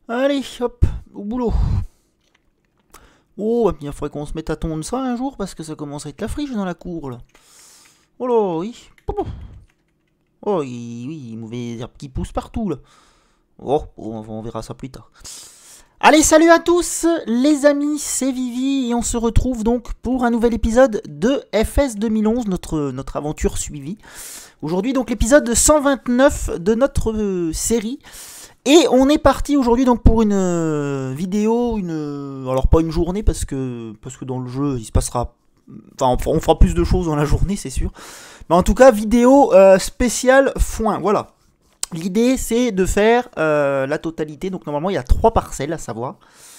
Allez, hop, au boulot. Oh, bien, il faudrait qu'on se mette à tondre ça un jour parce que ça commence à être la friche dans la cour là. Oh là, oui. Oh, oui, mauvais herbes qui poussent partout là. Oh, on verra ça plus tard. Allez, salut à tous les amis, c'est Vivi et on se retrouve donc pour un nouvel épisode de FS 2011, notre aventure suivie. Aujourd'hui donc l'épisode 129 de notre série. Et on est parti aujourd'hui donc pour une vidéo, alors pas une journée parce que dans le jeu il se passera, enfin on fera plus de choses dans la journée c'est sûr. Mais en tout cas vidéo spéciale foin, voilà. L'idée c'est de faire la totalité, donc normalement il y a 3 parcelles à savoir.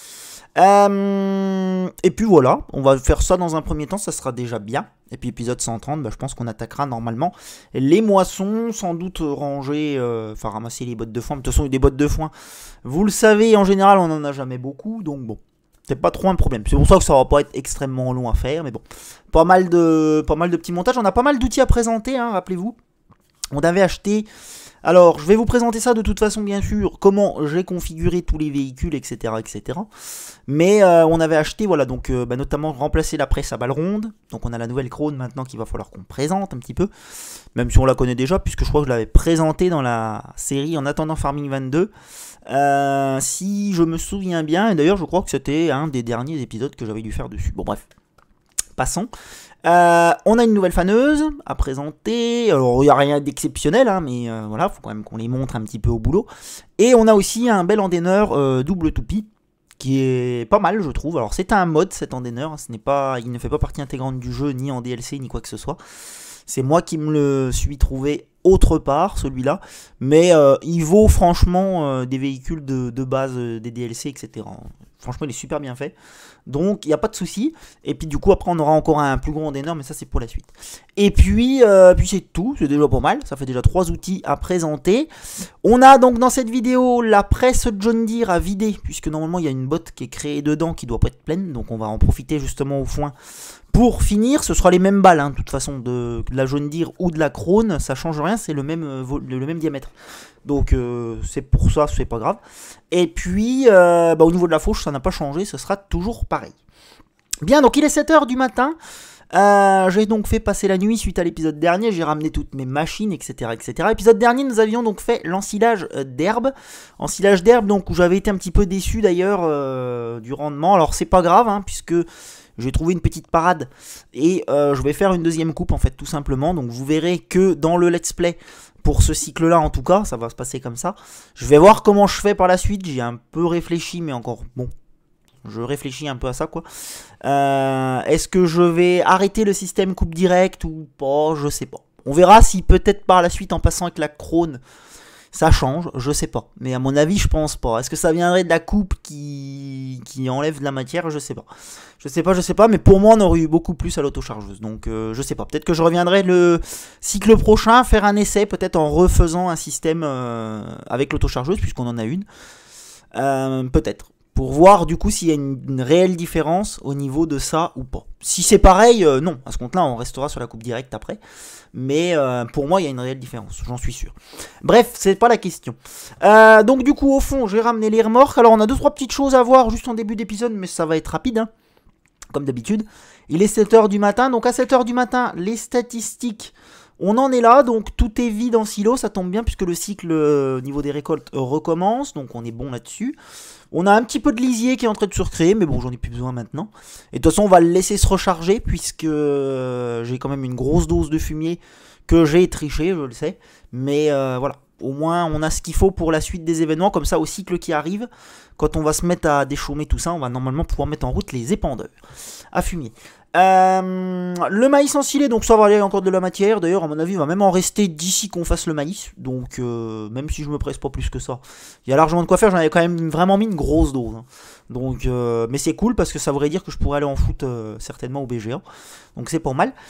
Et puis voilà, on va faire ça dans un premier temps, ça sera déjà bien. Et puis épisode 130, je pense qu'on attaquera normalement les moissons, sans doute ranger, enfin ramasser les bottes de foin. De toute façon, des bottes de foin, vous le savez, en général on n'en a jamais beaucoup, donc bon, c'est pas trop un problème. C'est pour ça que ça va pas être extrêmement long à faire, mais bon, pas mal de petits montages. On a pas mal d'outils à présenter, hein, rappelez-vous. On avait acheté... Alors, je vais vous présenter ça de toute façon, bien sûr, comment j'ai configuré tous les véhicules, etc., etc. Mais on avait acheté, voilà, donc notamment remplacer la presse à balles rondes. Donc on a la nouvelle Krone maintenant qu'il va falloir qu'on présente un petit peu. Même si on la connaît déjà, puisque je crois que je l'avais présentée dans la série En attendant Farming 22. Si je me souviens bien, et d'ailleurs je crois que c'était un des derniers épisodes que j'avais dû faire dessus. Bon bref, passons. On a une nouvelle faneuse à présenter. Alors il n'y a rien d'exceptionnel, hein, mais voilà, faut quand même qu'on les montre un petit peu au boulot. Et on a aussi un bel endaineur double toupie qui est pas mal, je trouve. Alors c'est un mod cet endaineur, il ne fait pas partie intégrante du jeu, ni en DLC, ni quoi que ce soit. C'est moi qui me le suis trouvé autre part, celui-là. Mais il vaut franchement des véhicules de base, des DLC, etc. Franchement, il est super bien fait. Donc, il n'y a pas de souci. Et puis, du coup, après, on aura encore un plus gros endaineur, mais ça, c'est pour la suite. Et puis c'est tout. C'est déjà pas mal. Ça fait déjà 3 outils à présenter. On a donc dans cette vidéo la presse John Deere à vider, puisque normalement, il y a une botte qui est créée dedans qui doit pas être pleine. Donc, on va en profiter justement au foin. Pour finir, ce sera les mêmes balles, hein, de toute façon, de la John Deere ou de la Krone, ça change rien, c'est le même diamètre. Donc c'est pour ça, c'est pas grave. Et puis, au niveau de la fauche, ça n'a pas changé, ce sera toujours pareil. Bien, donc il est 7h du matin. J'ai donc fait passer la nuit suite à l'épisode dernier, j'ai ramené toutes mes machines, etc., etc. Épisode dernier, nous avions donc fait l'ensilage d'herbe. Ensilage d'herbe, donc où j'avais été un petit peu déçu d'ailleurs du rendement. Alors c'est pas grave, hein, puisque... j'ai trouvé une petite parade et je vais faire une deuxième coupe en fait tout simplement. Donc vous verrez que dans le let's play, pour ce cycle là en tout cas, ça va se passer comme ça. Je vais voir comment je fais par la suite, j'ai un peu réfléchi mais encore bon. Je réfléchis un peu à ça quoi. Est-ce que je vais arrêter le système coupe directe ou pas? Je sais pas. On verra si peut-être par la suite en passant avec la Krone ça change, je sais pas. Mais à mon avis, je pense pas. Est-ce que ça viendrait de la coupe qui enlève de la matière? Je sais pas. Je sais pas, mais pour moi, on aurait eu beaucoup plus à l'autochargeuse. Donc, je sais pas. Peut-être que je reviendrai le cycle prochain faire un essai, peut-être en refaisant un système avec l'autochargeuse, puisqu'on en a une. Peut-être. Pour voir du coup s'il y a une réelle différence au niveau de ça ou pas. Si c'est pareil, non. À ce compte-là, on restera sur la coupe directe après. Mais pour moi, il y a une réelle différence, j'en suis sûr. Bref, c'est pas la question. Donc du coup, au fond, j'ai ramené les remorques. Alors, on a 2-3 petites choses à voir juste en début d'épisode, mais ça va être rapide, hein, comme d'habitude. Il est 7h du matin, donc à 7h du matin, les statistiques... on en est là, donc tout est vide en silo, ça tombe bien puisque le cycle au niveau des récoltes recommence, donc on est bon là-dessus. On a un petit peu de lisier qui est en train de se recréer, mais bon, j'en ai plus besoin maintenant. Et de toute façon, on va le laisser se recharger puisque j'ai quand même une grosse dose de fumier que j'ai triché, je le sais. Mais voilà, au moins on a ce qu'il faut pour la suite des événements, comme ça au cycle qui arrive, quand on va se mettre à déchaumer tout ça, on va normalement pouvoir mettre en route les épandeurs à fumier. Le maïs ensilé, donc ça va aller encore de la matière. D'ailleurs, à mon avis, il va même en rester d'ici qu'on fasse le maïs. Donc, même si je me presse pas plus que ça, il y a largement de quoi faire. J'en avais quand même vraiment mis une grosse dose. Hein. Donc, mais c'est cool parce que ça voudrait dire que je pourrais aller en foot certainement au BGA. Donc, c'est pas mal.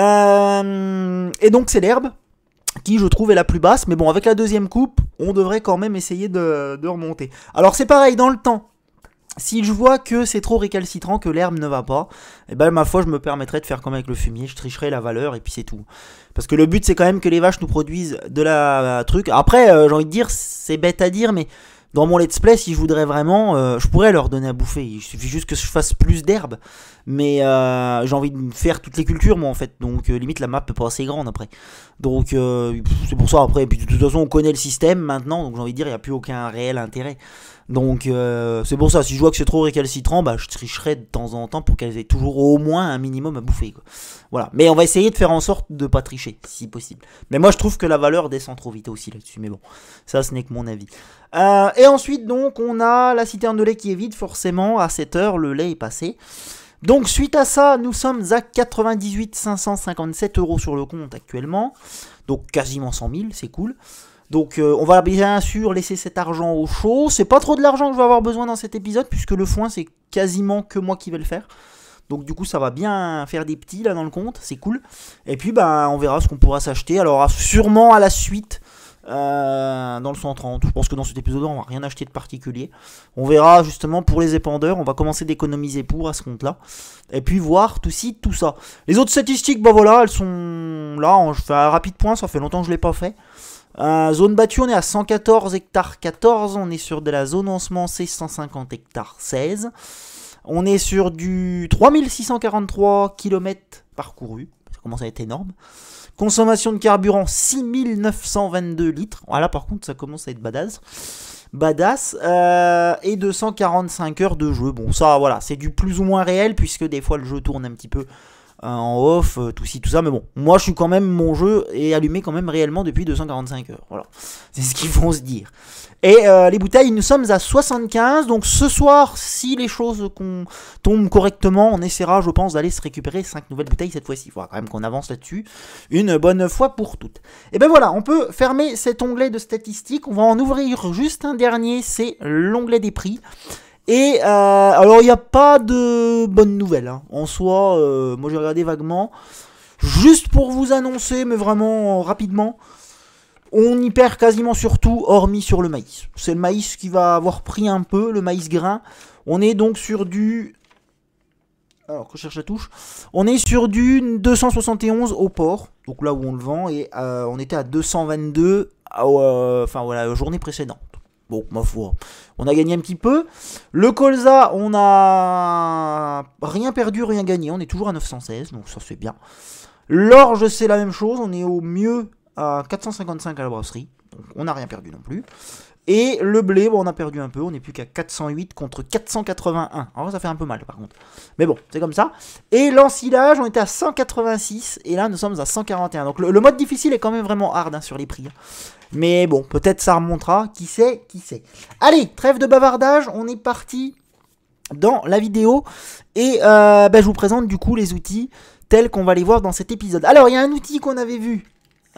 Et donc, c'est l'herbe qui, je trouve, est la plus basse. Mais bon, avec la deuxième coupe, on devrait quand même essayer de remonter. Alors, c'est pareil dans le temps. Si je vois que c'est trop récalcitrant, que l'herbe ne va pas, et ben ma foi je me permettrai de faire comme avec le fumier, je tricherai la valeur et puis c'est tout. Parce que le but c'est quand même que les vaches nous produisent de la truc. Après j'ai envie de dire, c'est bête à dire, mais dans mon let's play, si je voudrais vraiment, je pourrais leur donner à bouffer. Il suffit juste que je fasse plus d'herbe. Mais j'ai envie de faire toutes les cultures, moi, en fait. Donc, limite, la map n'est pas assez grande après. Donc, c'est pour ça, après. Et puis, de toute façon, on connaît le système maintenant. Donc, j'ai envie de dire, il n'y a plus aucun réel intérêt. Donc, c'est pour ça. Si je vois que c'est trop récalcitrant, bah, je tricherai de temps en temps pour qu'elles aient toujours au moins un minimum à bouffer, quoi. Voilà. Mais on va essayer de faire en sorte de pas tricher, si possible. Mais moi, je trouve que la valeur descend trop vite aussi là-dessus. Mais bon, ça, ce n'est que mon avis. Et ensuite, donc, on a la citerne de lait qui est vide, forcément. À 7 heures, le lait est passé. Donc suite à ça, nous sommes à 98 557 € sur le compte actuellement. Donc quasiment 100 000, c'est cool. Donc on va bien sûr laisser cet argent au chaud. C'est pas trop de l'argent que je vais avoir besoin dans cet épisode, puisque le foin c'est quasiment que moi qui vais le faire. Donc du coup ça va bien faire des petits là dans le compte, c'est cool. Et puis bah, on verra ce qu'on pourra s'acheter. Alors sûrement à la suite... dans le 130, je pense que dans cet épisode on va rien acheter de particulier. On verra justement pour les épandeurs, on va commencer d'économiser pour à ce compte là. Et puis voir tout ci, tout ça. Les autres statistiques, bah voilà, elles sont là, je fais un rapide point, ça fait longtemps que je l'ai pas fait. Zone battue, on est à 114 hectares 14, on est sur de la zone ensemencée 150 hectares 16. On est sur du 3643 km parcourus, ça commence à être énorme. Consommation de carburant 6922 litres. Voilà, par contre, ça commence à être badass. Et 245 heures de jeu. Bon, ça, voilà, c'est du plus ou moins réel, puisque des fois, le jeu tourne un petit peu en off, tout ci, tout ça. Mais bon, moi, je suis quand même, mon jeu est allumé quand même réellement depuis 245 heures. Voilà, c'est ce qu'ils vont se dire. Et les bouteilles, nous sommes à 75. Donc ce soir, si les choses tombent correctement, on essaiera, je pense, d'aller se récupérer 5 nouvelles bouteilles cette fois-ci. Il faudra quand même qu'on avance là-dessus une bonne fois pour toutes. Et ben voilà, on peut fermer cet onglet de statistiques. On va en ouvrir juste un dernier, c'est l'onglet des prix. Et alors, il n'y a pas de bonnes nouvelles. Hein. En soi, moi j'ai regardé vaguement. Juste pour vous annoncer, mais vraiment rapidement... On y perd quasiment sur tout, hormis sur le maïs. C'est le maïs qui va avoir pris un peu, le maïs grain. On est donc sur du... Alors, je cherche la touche. On est sur du 271 au port, donc là où on le vend, et on était à 222, enfin voilà, la journée précédente. Bon, ma foi, on a gagné un petit peu. Le colza, on a rien perdu, rien gagné. On est toujours à 916, donc ça c'est bien. L'orge, c'est la même chose, on est au mieux à 455 à la brasserie, donc on n'a rien perdu non plus. Et le blé, bon, on a perdu un peu, on n'est plus qu'à 408 contre 481. Alors ça fait un peu mal par contre. Mais bon, c'est comme ça. Et l'ensilage, on était à 186, et là nous sommes à 141. Donc le mode difficile est quand même vraiment hard hein, sur les prix. Mais bon, peut-être ça remontera, qui sait, qui sait. Allez, trêve de bavardage, on est parti dans la vidéo. Et je vous présente du coup les outils tels qu'on va les voir dans cet épisode. Alors, il y a un outil qu'on avait vu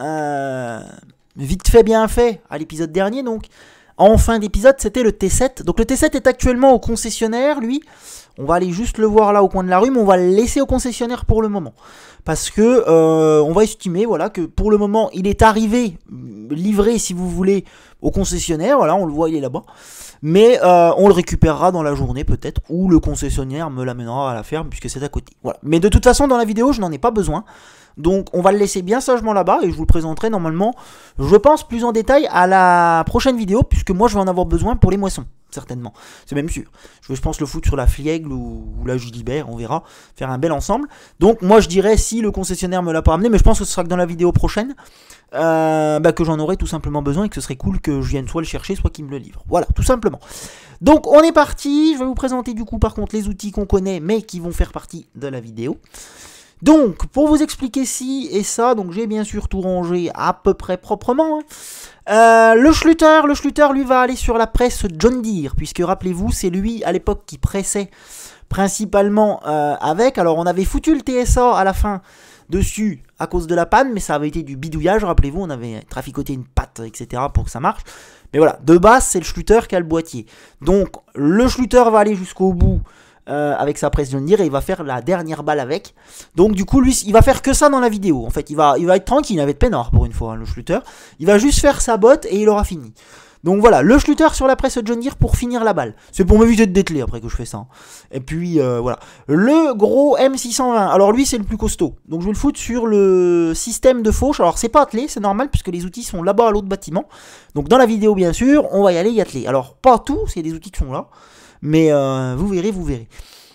vite fait, bien fait à l'épisode dernier, donc en fin d'épisode, c'était le T7. Donc le T7 est actuellement au concessionnaire, lui. On va aller juste le voir là au coin de la rue, mais on va le laisser au concessionnaire pour le moment. Parce que on va estimer voilà, que pour le moment, il est arrivé, livré si vous voulez, au concessionnaire. Voilà, on le voit, il est là-bas. Mais on le récupérera dans la journée peut-être, ou le concessionnaire me l'amènera à la ferme puisque c'est à côté. Voilà. Mais de toute façon, dans la vidéo, je n'en ai pas besoin. Donc on va le laisser bien sagement là-bas et je vous le présenterai normalement, je pense, plus en détail à la prochaine vidéo, puisque moi je vais en avoir besoin pour les moissons, certainement. C'est même sûr. Je vais, je pense, le foutre sur la Fliègle ou la Gilibert, on verra, faire un bel ensemble. Donc moi je dirais, si le concessionnaire me l'a pas amené, mais je pense que ce sera que dans la vidéo prochaine, que j'en aurai tout simplement besoin et que ce serait cool que je vienne soit le chercher, soit qu'il me le livre. Voilà, tout simplement. Donc on est parti, je vais vous présenter du coup par contre les outils qu'on connaît, mais qui vont faire partie de la vidéo. Donc, pour vous expliquer ci et ça, donc j'ai bien sûr tout rangé à peu près proprement. Hein. Le Schluter, lui, va aller sur la presse John Deere, puisque rappelez-vous, c'est lui, à l'époque, qui pressait principalement avec. Alors, on avait foutu le TSA à la fin dessus à cause de la panne, mais ça avait été du bidouillage, rappelez-vous, on avait traficoté une patte, etc. pour que ça marche. Mais voilà, de base, c'est le Schluter qui a le boîtier. Donc, le Schluter va aller jusqu'au bout avec sa presse John Deere et il va faire la dernière balle avec. Donc du coup lui il va faire que ça dans la vidéo. En fait il va être tranquille, il va être peinard pour une fois hein, le Schluter. Il va juste faire sa botte et il aura fini. Donc voilà, le Schluter sur la presse John Deere pour finir la balle. C'est pour m'éviter de dételer après que je fais ça. Et puis voilà. Le gros M620, alors lui c'est le plus costaud. Donc je vais le foutre sur le système de fauche. Alors c'est pas attelé, c'est normal puisque les outils sont là-bas à l'autre bâtiment. Donc dans la vidéo bien sûr, on va y aller y atteler. Alors pas tout, c'est des outils qui sont là. Mais vous verrez, vous verrez.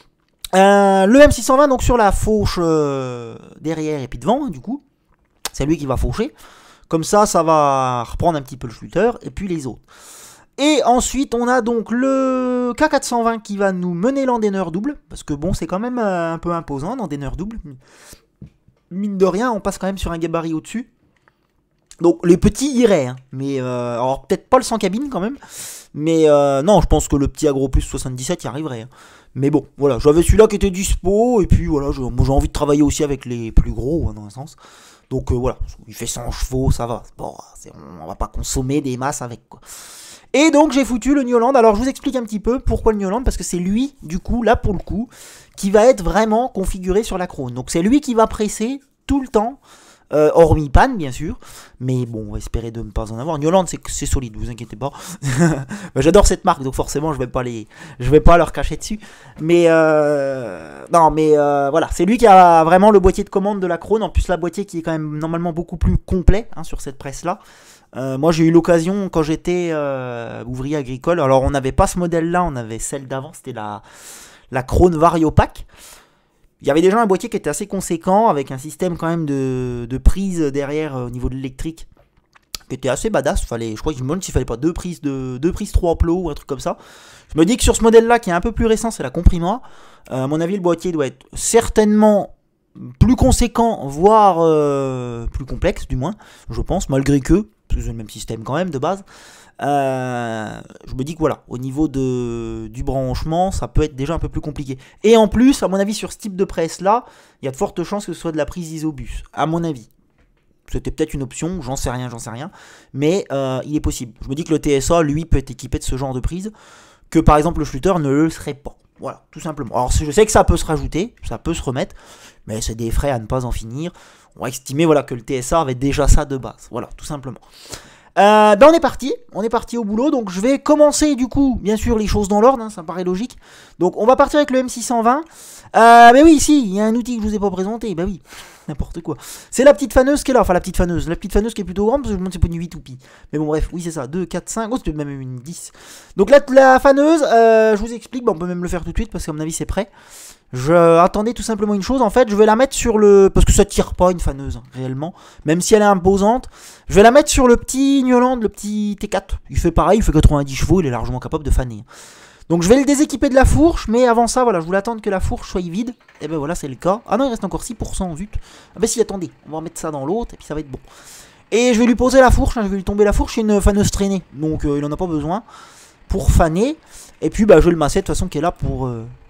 Le M620 donc sur la fauche derrière et puis devant du coup. C'est lui qui va faucher. Comme ça, ça va reprendre un petit peu le Schluter et puis les autres. Et ensuite, on a donc le K420 qui va nous mener l'endaineur double. Parce que bon, c'est quand même un peu imposant, l'endaineur double. Mine de rien, on passe quand même sur un gabarit au-dessus. Donc les petits iraient, hein. Mais alors peut-être pas le sans cabine quand même. Mais non, je pense que le petit Agro Plus 77 y arriverait. Hein. Mais bon, voilà, j'avais celui-là qui était dispo. Et puis voilà, j'ai envie de travailler aussi avec les plus gros, hein, dans un sens. Donc voilà, il fait 100 chevaux, ça va. Bon, on va pas consommer des masses avec quoi. Et donc j'ai foutu le New Holland. Alors je vous explique un petit peu pourquoi le New Holland. Parce que c'est lui, du coup, là pour le coup, qui va être vraiment configuré sur la Krone. Donc c'est lui qui va presser tout le temps. Hormis panne bien sûr, mais bon on va espérer de ne pas en avoir. New Holland c'est solide, vous inquiétez pas. J'adore cette marque donc forcément je vais pas leur cracher dessus. Mais non mais voilà, c'est lui qui a vraiment le boîtier de commande de la Krone. En plus la boîtier qui est quand même normalement beaucoup plus complet hein, sur cette presse là. Moi j'ai eu l'occasion quand j'étais ouvrier agricole. Alors on n'avait pas ce modèle là, on avait celle d'avant, c'était la Krone Variopack. Il y avait déjà un boîtier qui était assez conséquent, avec un système quand même de prise derrière au niveau de l'électrique, qui était assez badass. Je crois que je me demande s'il fallait pas deux prises 3 plots ou un truc comme ça. Je me dis que sur ce modèle-là, qui est un peu plus récent, c'est la Comprima. À mon avis, le boîtier doit être certainement plus conséquent, voire plus complexe, du moins, je pense, malgré que c'est le même système quand même de base. Je me dis que voilà, au niveau du branchement, ça peut être déjà un peu plus compliqué. Et en plus, à mon avis, sur ce type de presse là, il y a de fortes chances que ce soit de la prise isobus. À mon avis, c'était peut-être une option, j'en sais rien. Mais il est possible. Je me dis que le TSA, lui, peut être équipé de ce genre de prise, que par exemple le Schluter ne le serait pas. Voilà, tout simplement. Alors je sais que ça peut se rajouter, ça peut se remettre, mais c'est des frais à ne pas en finir. On va estimer voilà, que le TSA avait déjà ça de base. Voilà, tout simplement. Ben on est parti au boulot, donc je vais commencer du coup, bien sûr les choses dans l'ordre, hein, ça me paraît logique. Donc on va partir avec le M620, mais oui ici, il y a un outil que je vous ai pas présenté, bah oui, n'importe quoi. C'est la petite faneuse qui est là, enfin la petite faneuse qui est plutôt grande, parce que je me demande si c'est pas une 8 ou pi. Mais bon bref, oui c'est ça, 2, 4, 5, oh c'est même une 10. Donc là, la faneuse, je vous explique, bon, on peut même le faire tout de suite, parce qu'à mon avis c'est prêt. Attendez tout simplement une chose, en fait je vais la mettre sur le... Parce que ça tire pas une faneuse, hein, réellement. Même si elle est imposante. Je vais la mettre sur le petit New Holland, le petit T4. Il fait pareil, il fait 90 chevaux, il est largement capable de faner. Donc je vais le déséquiper de la fourche, mais avant ça, voilà, je voulais attendre que la fourche soit vide. Et ben voilà, c'est le cas. Ah non, il reste encore 6%, zut. Ah ben si, attendez, on va remettre ça dans l'autre, et puis ça va être bon. Et je vais lui poser la fourche, hein, je vais lui tomber la fourche, c'est une faneuse traînée. Donc il en a pas besoin pour faner. Et puis bah, je vais le masser de toute façon qui est là pour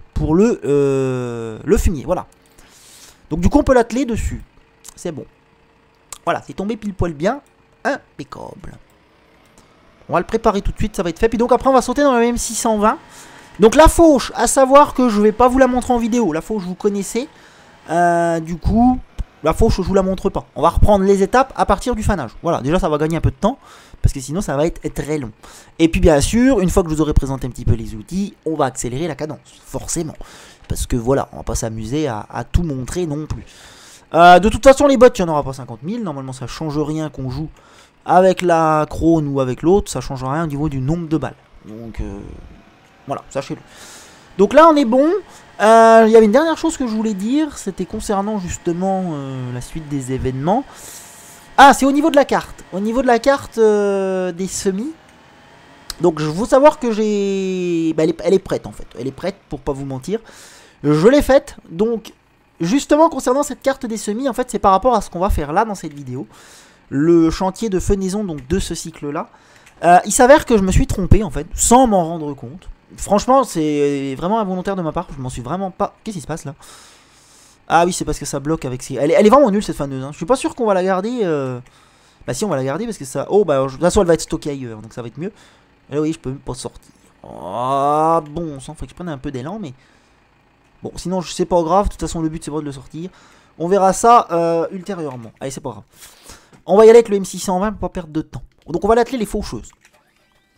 le fumier, voilà. Donc du coup on peut l'atteler dessus. C'est bon. Voilà, c'est tombé pile poil bien. Impeccable. On va le préparer tout de suite, ça va être fait. Puis donc après on va sauter dans le M620. Donc la fauche, à savoir que je vais pas vous la montrer en vidéo. La fauche vous connaissez. Du coup, la fauche je vous la montre pas. On va reprendre les étapes à partir du fanage. Voilà, déjà ça va gagner un peu de temps. Parce que sinon ça va être très long. Et puis bien sûr, une fois que je vous aurai présenté un petit peu les outils, on va accélérer la cadence, forcément. Parce que voilà, on va pas s'amuser à tout montrer non plus. De toute façon les bottes, il n'y en aura pas 50 000. Normalement ça change rien qu'on joue avec la Krone ou avec l'autre. Ça change rien au niveau du nombre de balles. Donc voilà, sachez-le. Donc là on est bon. Il y avait une dernière chose que je voulais dire. C'était concernant justement la suite des événements. Ah, c'est au niveau de la carte. Au niveau de la carte des semis. Donc, je veux savoir que j'ai... Bah, elle est prête, en fait. Elle est prête, pour pas vous mentir. Je l'ai faite. Donc, justement, concernant cette carte des semis, en fait, c'est par rapport à ce qu'on va faire là, dans cette vidéo. Le chantier de fenaison, donc, de ce cycle-là. Il s'avère que je me suis trompé, en fait, sans m'en rendre compte. Franchement, c'est vraiment involontaire de ma part. Je m'en suis vraiment pas... Qu'est-ce qui se passe, là ? Ah oui, c'est parce que ça bloque avec ses... Elle est vraiment nulle cette faneuse. Hein. Je suis pas sûr qu'on va la garder. Bah si, on va la garder parce que ça... Oh bah de toute façon elle va être stockée ailleurs. Donc ça va être mieux. Et là oui, je peux même pas sortir. Ah bon, ça faut que je prenne un peu d'élan. Mais bon, sinon c'est pas grave. De toute façon le but c'est pas de le sortir. On verra ça ultérieurement. Allez, c'est pas grave. On va y aller avec le M620 pour pas perdre de temps. Donc on va l'atteler les faucheuses.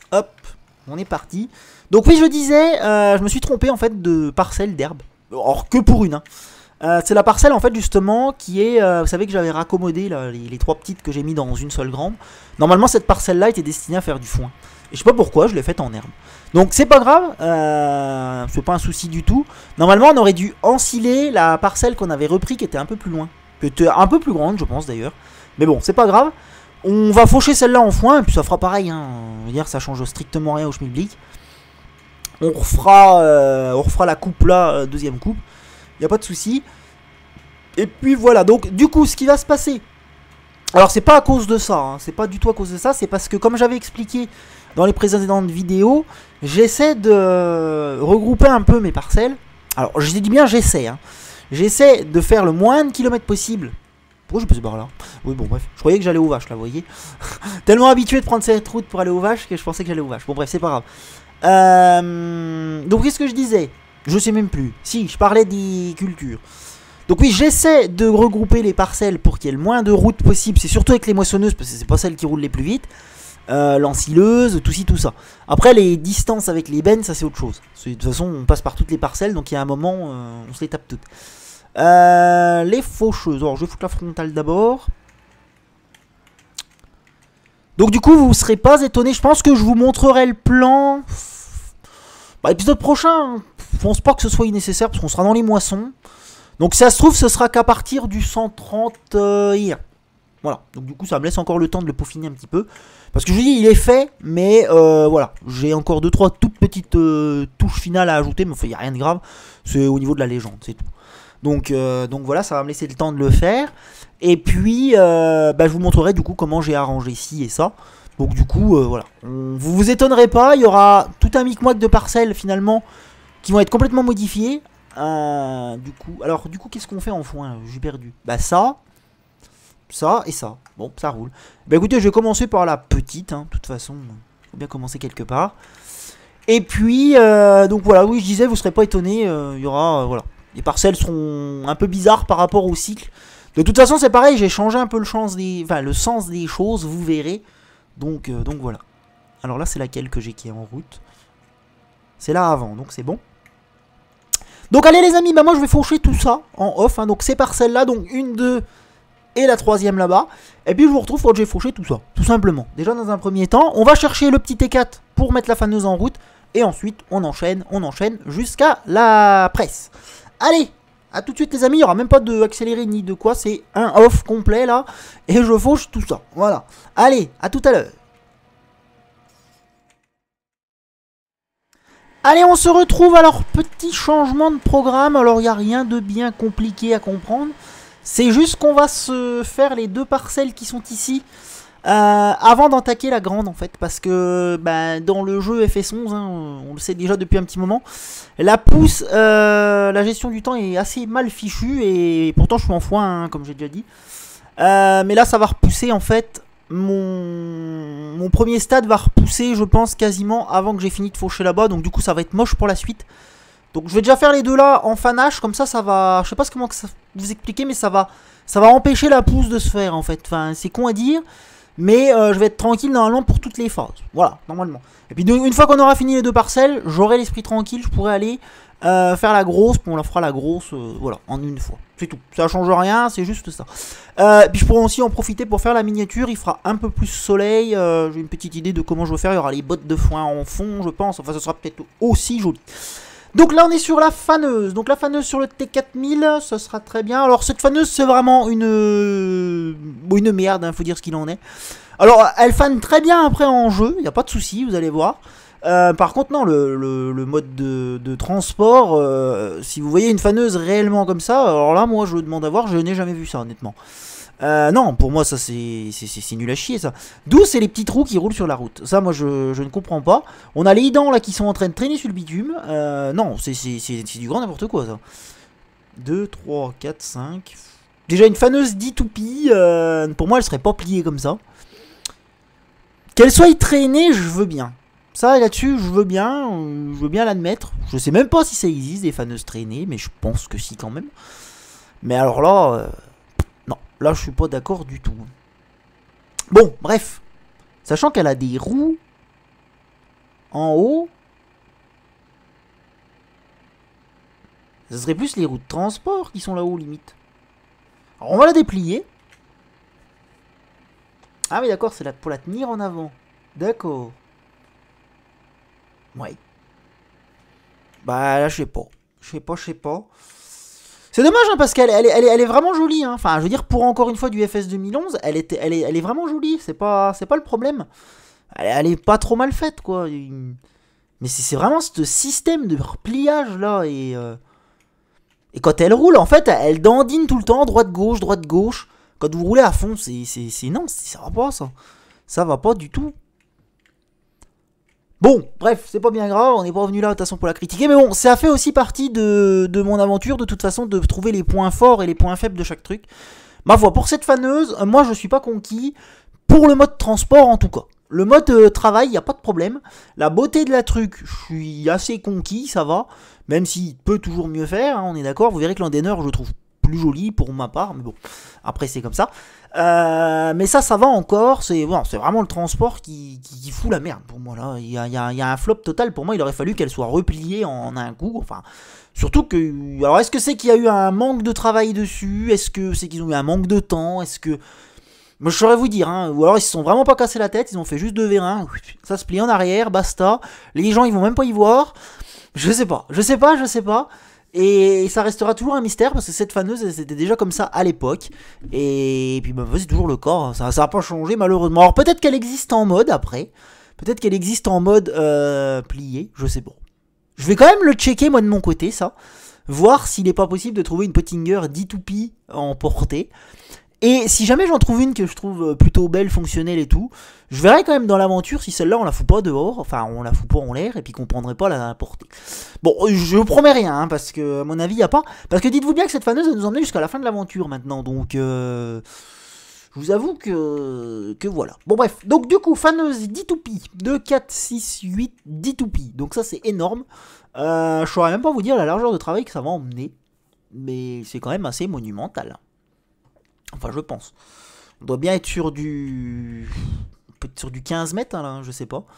Hop, on est parti. Donc oui, je disais, je me suis trompé en fait de parcelle d'herbe. Or que pour une, hein. C'est la parcelle en fait justement qui est, vous savez que j'avais raccommodé là, les 3 petites que j'ai mis dans une seule grande. Normalement cette parcelle là était destinée à faire du foin. Et je sais pas pourquoi, je l'ai faite en herbe. Donc c'est pas grave, c'est pas un souci du tout. Normalement on aurait dû ensiler la parcelle qu'on avait repris qui était un peu plus loin. Qui était un peu plus grande je pense d'ailleurs. Mais bon, c'est pas grave. On va faucher celle-là en foin et puis ça fera pareil, hein. On va dire ça change strictement rien au schmilblick. On refera la coupe là, deuxième coupe. Il n'y a pas de souci. Et puis voilà, donc du coup ce qui va se passer. Alors c'est pas à cause de ça, hein, c'est pas du tout à cause de ça, c'est parce que comme j'avais expliqué dans les précédentes vidéos, j'essaie de regrouper un peu mes parcelles. Alors je dis bien j'essaie, hein. J'essaie de faire le moins de kilomètres possible. Pourquoi je peux se barrer là? Oui bon bref, je croyais que j'allais aux vaches là, vous voyez. Tellement habitué de prendre cette route pour aller aux vaches que je pensais que j'allais aux vaches. Bon bref, c'est pas grave. Donc qu'est-ce que je disais? Je sais même plus. Si, je parlais des cultures. Donc oui, j'essaie de regrouper les parcelles pour qu'il y ait le moins de routes possible. C'est surtout avec les moissonneuses, parce que c'est pas celles qui roulent les plus vite. L'ensileuse, tout ci, tout ça. Après, les distances avec les bennes, ça c'est autre chose. De toute façon, on passe par toutes les parcelles, donc il y a un moment, on se les tape toutes. Les faucheuses. Alors, je vais foutre la frontale d'abord. Donc du coup, vous ne serez pas étonnés. Je pense que je vous montrerai le plan. Bah, épisode prochain, je pense pas que ce soit nécessaire parce qu'on sera dans les moissons. Donc ça se trouve, ce sera qu'à partir du 130 hier. Voilà, donc du coup ça me laisse encore le temps de le peaufiner un petit peu. Parce que je vous dis, il est fait, mais voilà. J'ai encore 2-3 toutes petites touches finales à ajouter, mais enfin, il n'y a rien de grave. C'est au niveau de la légende, c'est tout. Donc voilà, ça va me laisser le temps de le faire. Et puis, je vous montrerai du coup comment j'ai arrangé ci et ça. Donc du coup, voilà. Vous vous étonnerez pas, il y aura tout un micmac de parcelles finalement qui vont être complètement modifiées. Du coup, qu'est-ce qu'on fait en foin? J'ai perdu. Bah ça et ça. Bon, ça roule. Bah écoutez, je vais commencer par la petite, hein. De toute façon, faut bien commencer quelque part. Et puis, donc voilà, oui, je disais, vous serez pas étonnés. Il y aura, voilà. Les parcelles seront un peu bizarres par rapport au cycle. De toute façon, c'est pareil, j'ai changé un peu le sens des choses, vous verrez. Donc voilà. Alors là, c'est laquelle que j'ai qui est en route? C'est là avant, donc c'est bon. Donc allez les amis, bah moi je vais faucher tout ça en off. Hein, donc ces parcelles là, donc 1, 2 et la 3e là-bas. Et puis je vous retrouve quand j'ai fauché tout ça, tout simplement. Déjà dans un premier temps, on va chercher le petit T4 pour mettre la faneuse en route. Et ensuite, on enchaîne jusqu'à la presse. Allez, à tout de suite les amis, il n'y aura même pas de accéléré ni de quoi. C'est un off complet là. Et je fauche tout ça, voilà. Allez, à tout à l'heure. Allez, on se retrouve, alors petit changement de programme, alors il n'y a rien de bien compliqué à comprendre. C'est juste qu'on va se faire les 2 parcelles qui sont ici avant d'attaquer la grande en fait. Parce que dans le jeu FS11, hein, on le sait déjà depuis un petit moment, la pousse, la gestion du temps est assez mal fichue. Et pourtant je suis en foin, hein, comme j'ai déjà dit. Mais là ça va repousser en fait. Mon premier stade va repousser, je pense, quasiment avant que j'ai fini de faucher là-bas. Donc du coup, ça va être moche pour la suite. Donc je vais déjà faire les 2 là en fanage. Comme ça va... Je sais pas comment vous expliquer, mais ça va empêcher la pousse de se faire, en fait. Enfin, c'est con à dire. Mais je vais être tranquille, normalement, pour toutes les phases. Voilà, normalement. Et puis une fois qu'on aura fini les 2 parcelles, j'aurai l'esprit tranquille. Je pourrai aller faire la grosse. Puis on la fera la grosse, voilà, en une fois. C'est tout. Ça change rien, c'est juste ça. Puis je pourrais aussi en profiter pour faire la miniature. Il fera un peu plus soleil. J'ai une petite idée de comment je vais faire. Il y aura les bottes de foin en fond, je pense. Enfin, ça sera peut-être aussi joli. Donc là, on est sur la faneuse. Donc la faneuse sur le T4000, ça sera très bien. Alors cette faneuse, c'est vraiment une merde, hein, faut dire ce qu'il en est. Alors, elle fane très bien après en jeu. Il n'y a pas de souci, vous allez voir. Par contre non, le mode de transport, si vous voyez une faneuse réellement comme ça, alors là moi je demande à voir, je n'ai jamais vu ça honnêtement. Non, pour moi ça c'est nul à chier ça. D'où c'est les petits trous qui roulent sur la route. Ça moi je ne comprends pas. On a les dents là qui sont en train de traîner sur le bitume. Non, c'est du grand n'importe quoi ça. 2, 3, 4, 5. Déjà une faneuse D2P, pour moi elle serait pas pliée comme ça. Qu'elle soit traînée, je veux bien. Ça là-dessus, je veux bien l'admettre. Je sais même pas si ça existe des faneuses traînées, mais je pense que si quand même. Mais alors là, non, là je suis pas d'accord du tout. Bon, bref, sachant qu'elle a des roues En haut, ça serait plus les roues de transport qui sont là-haut, limite. Alors, on va la déplier. Ah, mais d'accord, c'est pour la tenir en avant. D'accord. Ouais. Bah, là, je sais pas. Je sais pas. C'est dommage, hein, parce qu'elle est vraiment jolie. Hein. Enfin, je veux dire, pour encore une fois du FS 2011, elle est vraiment jolie. C'est pas le problème. Elle est pas trop mal faite, quoi. Mais c'est vraiment ce système de repliage, là. Et quand elle roule, en fait, elle dandine tout le temps, droite-gauche, droite-gauche. Quand vous roulez à fond, non, ça va pas, ça. Ça va pas du tout. Bon, bref, c'est pas bien grave, on n'est pas revenu là de toute façon pour la critiquer, mais bon, ça fait aussi partie de mon aventure, de toute façon, de trouver les points forts et les points faibles de chaque truc. Ma foi, pour cette faneuse, moi je suis pas conquis, pour le mode transport en tout cas. Le mode travail, il n'y a pas de problème. La beauté de la truc, je suis assez conquis, ça va, même s'il peut toujours mieux faire, hein, on est d'accord, vous verrez que l'Andener, je le trouve plus joli pour ma part, mais bon, après c'est comme ça. Mais ça va encore, c'est vraiment le transport qui fout la merde pour moi là. Il y a un flop total pour moi, il aurait fallu qu'elle soit repliée en un coup, enfin. Surtout que. Alors est-ce que c'est qu'il y a eu un manque de travail dessus? Est-ce que c'est qu'ils ont eu un manque de temps? Est-ce que. Moi je saurais vous dire, hein. Ou alors ils se sont vraiment pas cassé la tête, ils ont fait juste 2 vérins, ça se plie en arrière, basta. Les gens ils vont même pas y voir. Je sais pas. Et ça restera toujours un mystère parce que cette faneuse c'était déjà comme ça à l'époque. Et puis bah, c'est toujours le cas, ça n'a pas changé malheureusement. Alors peut-être qu'elle existe en mode après. Peut-être qu'elle existe en mode plié, je sais pas. Je vais quand même le checker moi de mon côté ça. Voir s'il n'est pas possible de trouver une Pottinger D2P en portée. Et si jamais j'en trouve une que je trouve plutôt belle, fonctionnelle et tout, je verrai quand même dans l'aventure si celle-là on la fout pas dehors, enfin on la fout pas en l'air et puis qu'on prendrait pas la portée. Bon, je promets rien, hein, parce que à mon avis il n'y a pas. Parce que dites-vous bien que cette faneuse va nous emmener jusqu'à la fin de l'aventure maintenant, donc je vous avoue que voilà. Bon bref, donc du coup, faneuse D2P, 2, 4, 6, 8, D2P, donc ça c'est énorme. Je saurais même pas vous dire la largeur de travail que ça va emmener, mais c'est quand même assez monumental. Enfin, je pense. On doit bien être sur du. Peut-être sur du 15 mètres, hein, là, je sais pas.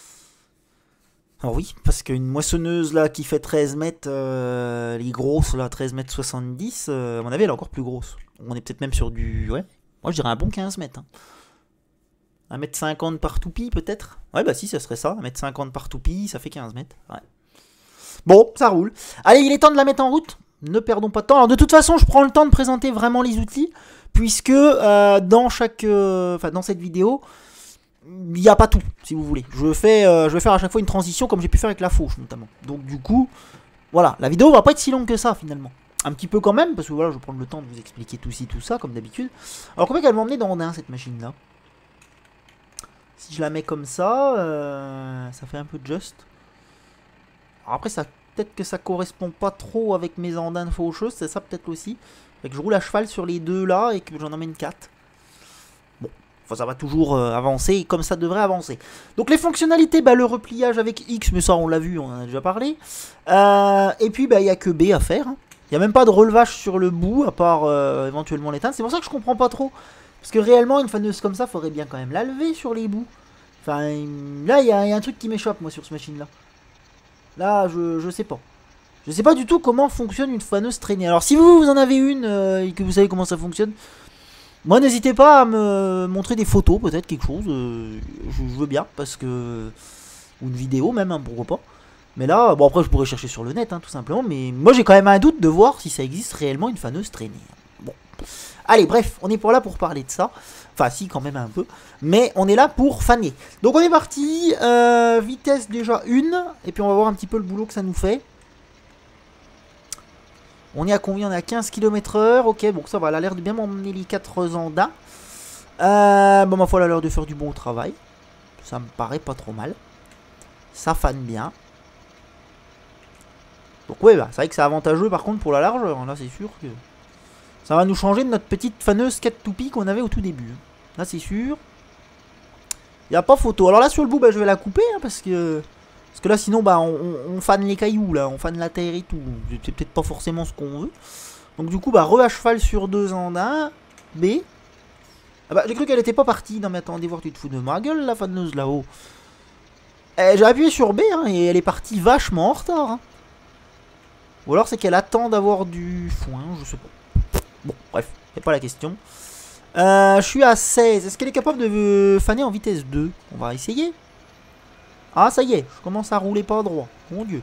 Alors oui, parce qu'une moissonneuse là qui fait 13 mètres, les grosses là, 13 mètres 70, à mon avis, elle est encore plus grosse. On est peut-être même sur du. Ouais. Moi, je dirais un bon 15 mètres. Hein. 1m50 par toupie, peut-être. Ouais, bah si, ça serait ça. 1m50 par toupie, ça fait 15 mètres. Ouais. Bon, ça roule. Allez, il est temps de la mettre en route. Ne perdons pas de temps. Alors, de toute façon, je prends le temps de présenter vraiment les outils. Puisque dans cette vidéo, il n'y a pas tout, si vous voulez. Je vais faire à chaque fois une transition comme j'ai pu faire avec la fauche, notamment. Donc, du coup, voilà. La vidéo va pas être si longue que ça, finalement. Un petit peu quand même, parce que voilà, je vais prendre le temps de vous expliquer tout ci, tout ça, comme d'habitude. Alors, combien qu'elle va m'emmener dans Andin, cette machine-là? Si je la mets comme ça, ça fait un peu just. Alors après, peut-être que ça correspond pas trop avec mes andins faucheuses, c'est ça peut-être aussi. Fait que je roule à cheval sur les deux là et que j'en emmène 4. Bon, enfin ça va toujours avancer comme ça devrait avancer. Donc les fonctionnalités, bah, le repliage avec X, mais ça on l'a vu, on en a déjà parlé. Et puis bah, il n'y a que B à faire. Il n'y a même pas de relevage sur le bout, à part éventuellement l'éteindre. C'est pour ça que je comprends pas trop. Parce que réellement, une faneuse comme ça, faudrait bien quand même la lever sur les bouts. Enfin, là, il y a un truc qui m'échappe, moi, sur ce machine-là. Là, je sais pas. Je sais pas du tout comment fonctionne une faneuse traînée. Alors si vous en avez une et que vous savez comment ça fonctionne, moi n'hésitez pas à me montrer des photos, peut-être quelque chose. Je veux bien, parce que... Ou une vidéo même, hein, pourquoi pas. Mais là, bon après je pourrais chercher sur le net, hein, tout simplement. Mais moi j'ai quand même un doute de voir si ça existe réellement une faneuse traînée. Bon. Allez, bref, on est pas là pour parler de ça. Enfin si, quand même un peu. Mais on est là pour faner. Donc on est parti. Vitesse déjà 1. Et puis on va voir un petit peu le boulot que ça nous fait. On est à combien? On est à 15 km/h. Ok, bon, ça va. Elle a l'air de bien m'emmener les 4 andins. Bon, ma foi, elle a l'air de faire du bon travail. Ça me paraît pas trop mal. Ça fane bien. Donc, ouais, bah, c'est vrai que c'est avantageux par contre pour la largeur. Là, c'est sûr que ça va nous changer de notre petite faneuse 4 toupies qu'on avait au tout début. Là, c'est sûr. Il n'y a pas photo. Alors là, sur le bout, bah, je vais la couper hein, parce que là, sinon, bah, on fane les cailloux, là. On fane la terre et tout. C'est peut-être pas forcément ce qu'on veut. Donc, du coup, bah, re à cheval sur 2 andins. B. Ah bah, j'ai cru qu'elle était pas partie. Non, mais attendez, voir, tu te fous de ma gueule, la faneuse là-haut. J'ai appuyé sur B hein, et elle est partie vachement en retard. Hein. Ou alors c'est qu'elle attend d'avoir du foin, je sais pas. Bon, bref, c'est pas la question. Je suis à 16. Est-ce qu'elle est capable de faner en vitesse 2? On va essayer. Ah, ça y est, je commence à rouler pas droit. Mon dieu.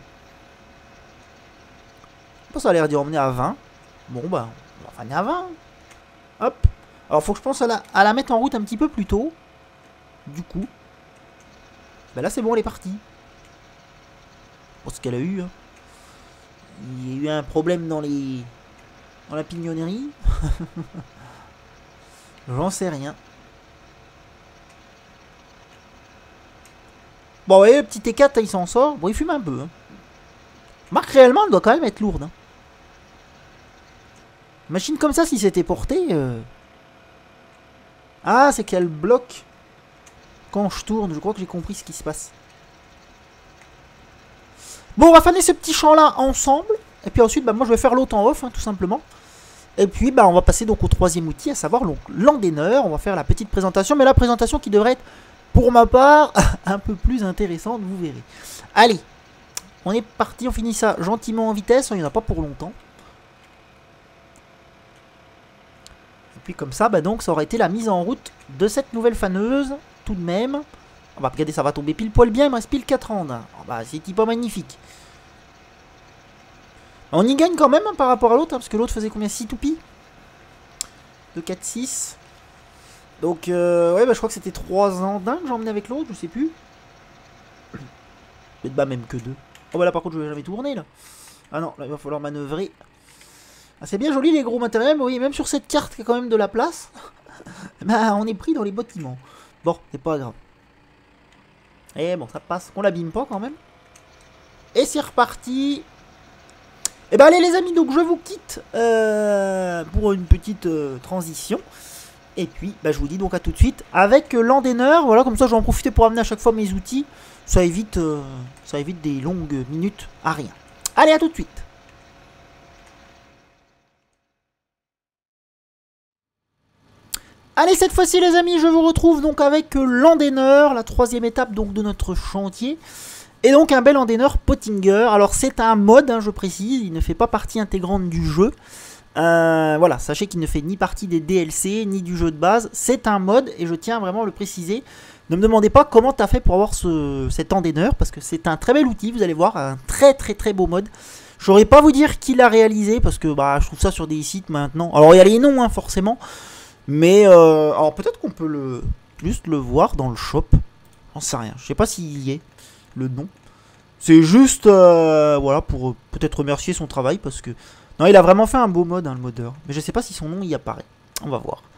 Ça a l'air d'y emmener à 20. Bon, bah, on va faner à 20. Hop. Alors, faut que je pense à la mettre en route un petit peu plus tôt. Du coup. Bah là, c'est bon, elle est partie. Bon, ce qu'elle a eu. Hein. Il y a eu un problème dans la pignonnerie. J'en sais rien. Bon, vous voyez, le petit T4, il s'en sort. Bon, il fume un peu. Hein. Marque, réellement, elle doit quand même être lourde. Hein. Machine comme ça, si c'était porté... Ah, c'est qu'elle bloque quand je tourne. Je crois que j'ai compris ce qui se passe. Bon, on va faner ce petit champ-là ensemble. Et puis ensuite, bah, moi, je vais faire l'autre en off, hein, tout simplement. Et puis, bah, on va passer donc au troisième outil, à savoir l'endaineur. On va faire la petite présentation. Mais la présentation qui devrait être, pour ma part, un peu plus intéressante, vous verrez. Allez, on est parti. On finit ça gentiment en vitesse. Il n'y en a pas pour longtemps. Puis comme ça, bah donc ça aurait été la mise en route de cette nouvelle faneuse, tout de même. Ah bah regardez, ça va tomber pile poil bien, il me reste pile 4 ans. Ah bah c'est pas magnifique. On y gagne quand même hein, par rapport à l'autre, hein, parce que l'autre faisait combien? 6 toupies 2, 4, 6. Donc ouais, bah je crois que c'était 3 andins que j'emmenais avec l'autre, je sais plus. Peut-être bah même que 2. Oh bah là par contre je vais jamais tourner là. Ah non, là il va falloir manœuvrer. Ah, c'est bien joli les gros matériels, mais oui, même sur cette carte qui a quand même de la place, bah, on est pris dans les bâtiments. Bon, c'est pas grave. Et bon, ça passe, qu'on l'abîme pas quand même. Et c'est reparti. Et bah allez les amis, donc je vous quitte pour une petite transition. Et puis, bah, je vous dis donc à tout de suite avec l'endaineur. Voilà, comme ça je vais en profiter pour amener à chaque fois mes outils. Ça évite des longues minutes à rien. Allez, à tout de suite. Allez, cette fois-ci les amis, je vous retrouve donc avec l'endaineur, la troisième étape donc de notre chantier. Et donc un bel endaineur Pottinger. Alors c'est un mod, hein, je précise, il ne fait pas partie intégrante du jeu. Voilà, sachez qu'il ne fait ni partie des DLC, ni du jeu de base. C'est un mod, et je tiens vraiment à le préciser. Ne me demandez pas comment tu as fait pour avoir cet endaineur, parce que c'est un très bel outil, vous allez voir, un très bon mod. Je saurais pas vous dire qui l'a réalisé, parce que bah, je trouve ça sur des sites maintenant. Alors il y a les noms, hein, forcément. Mais alors peut-être qu'on peut juste le voir dans le shop. J'en sais rien. Je sais pas s'il y est le nom. C'est juste voilà pour peut-être remercier son travail parce que non, il a vraiment fait un beau mode, hein, le modeur. Mais je sais pas si son nom y apparaît. On va voir.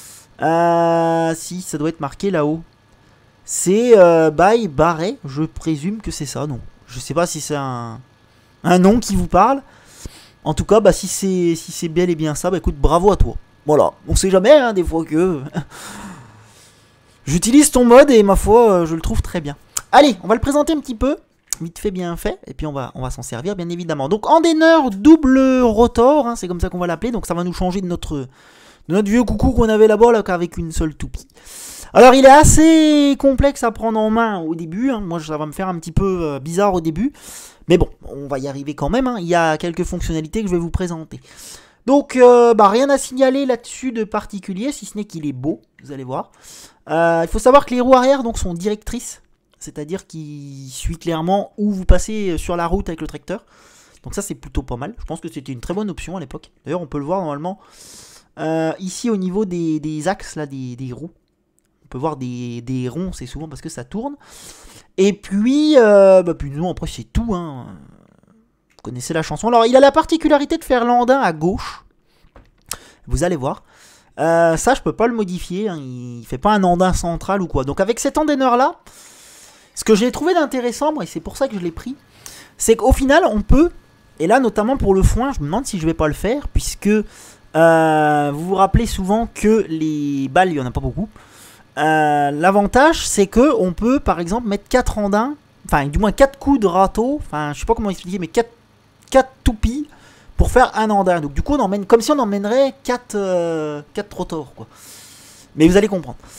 Si ça doit être marqué là-haut. C'est by Barret. Je présume que c'est ça. Non. Je sais pas si c'est un nom qui vous parle. En tout cas, bah si c'est bel et bien ça, bah écoute, bravo à toi. Voilà, on sait jamais, hein, des fois que... J'utilise ton mode et ma foi, je le trouve très bien. Allez, on va le présenter un petit peu. Vite fait, bien fait. Et puis on va s'en servir, bien évidemment. Donc, endaineur double rotor, hein, c'est comme ça qu'on va l'appeler. Donc ça va nous changer de notre vieux coucou qu'on avait là-bas, là, avec une seule toupie. Alors, il est assez complexe à prendre en main au début. Hein. Moi, ça va me faire un petit peu bizarre au début. Mais bon, on va y arriver quand même. Hein. Il y a quelques fonctionnalités que je vais vous présenter. Donc, bah, rien à signaler là-dessus de particulier, si ce n'est qu'il est beau, vous allez voir. Il faut savoir que les roues arrière donc, sont directrices, c'est-à-dire qu'ils suivent clairement où vous passez sur la route avec le tracteur. Donc ça, c'est plutôt pas mal. Je pense que c'était une très bonne option à l'époque. D'ailleurs, on peut le voir normalement ici au niveau des axes là, des roues. On peut voir des ronds, c'est souvent parce que ça tourne. Et puis, puis non, après c'est tout, hein. Vous connaissez la chanson. Alors, il a la particularité de faire l'andin à gauche. Vous allez voir. Ça, je peux pas le modifier. Hein. Il fait pas un andin central ou quoi. Donc, avec cet endaineur-là, ce que j'ai trouvé d'intéressant, moi, et c'est pour ça que je l'ai pris, c'est qu'au final, on peut, et là, notamment pour le foin, je me demande si je vais pas le faire, puisque vous vous rappelez souvent que les balles, il y en a pas beaucoup. L'avantage, c'est que on peut, par exemple, mettre 4 andins, enfin, du moins 4 coups de râteau, enfin, je sais pas comment expliquer, mais 4 toupies pour faire un andin. Donc du coup on emmène comme si on emmènerait 4 rotors quoi. Mais vous allez comprendre.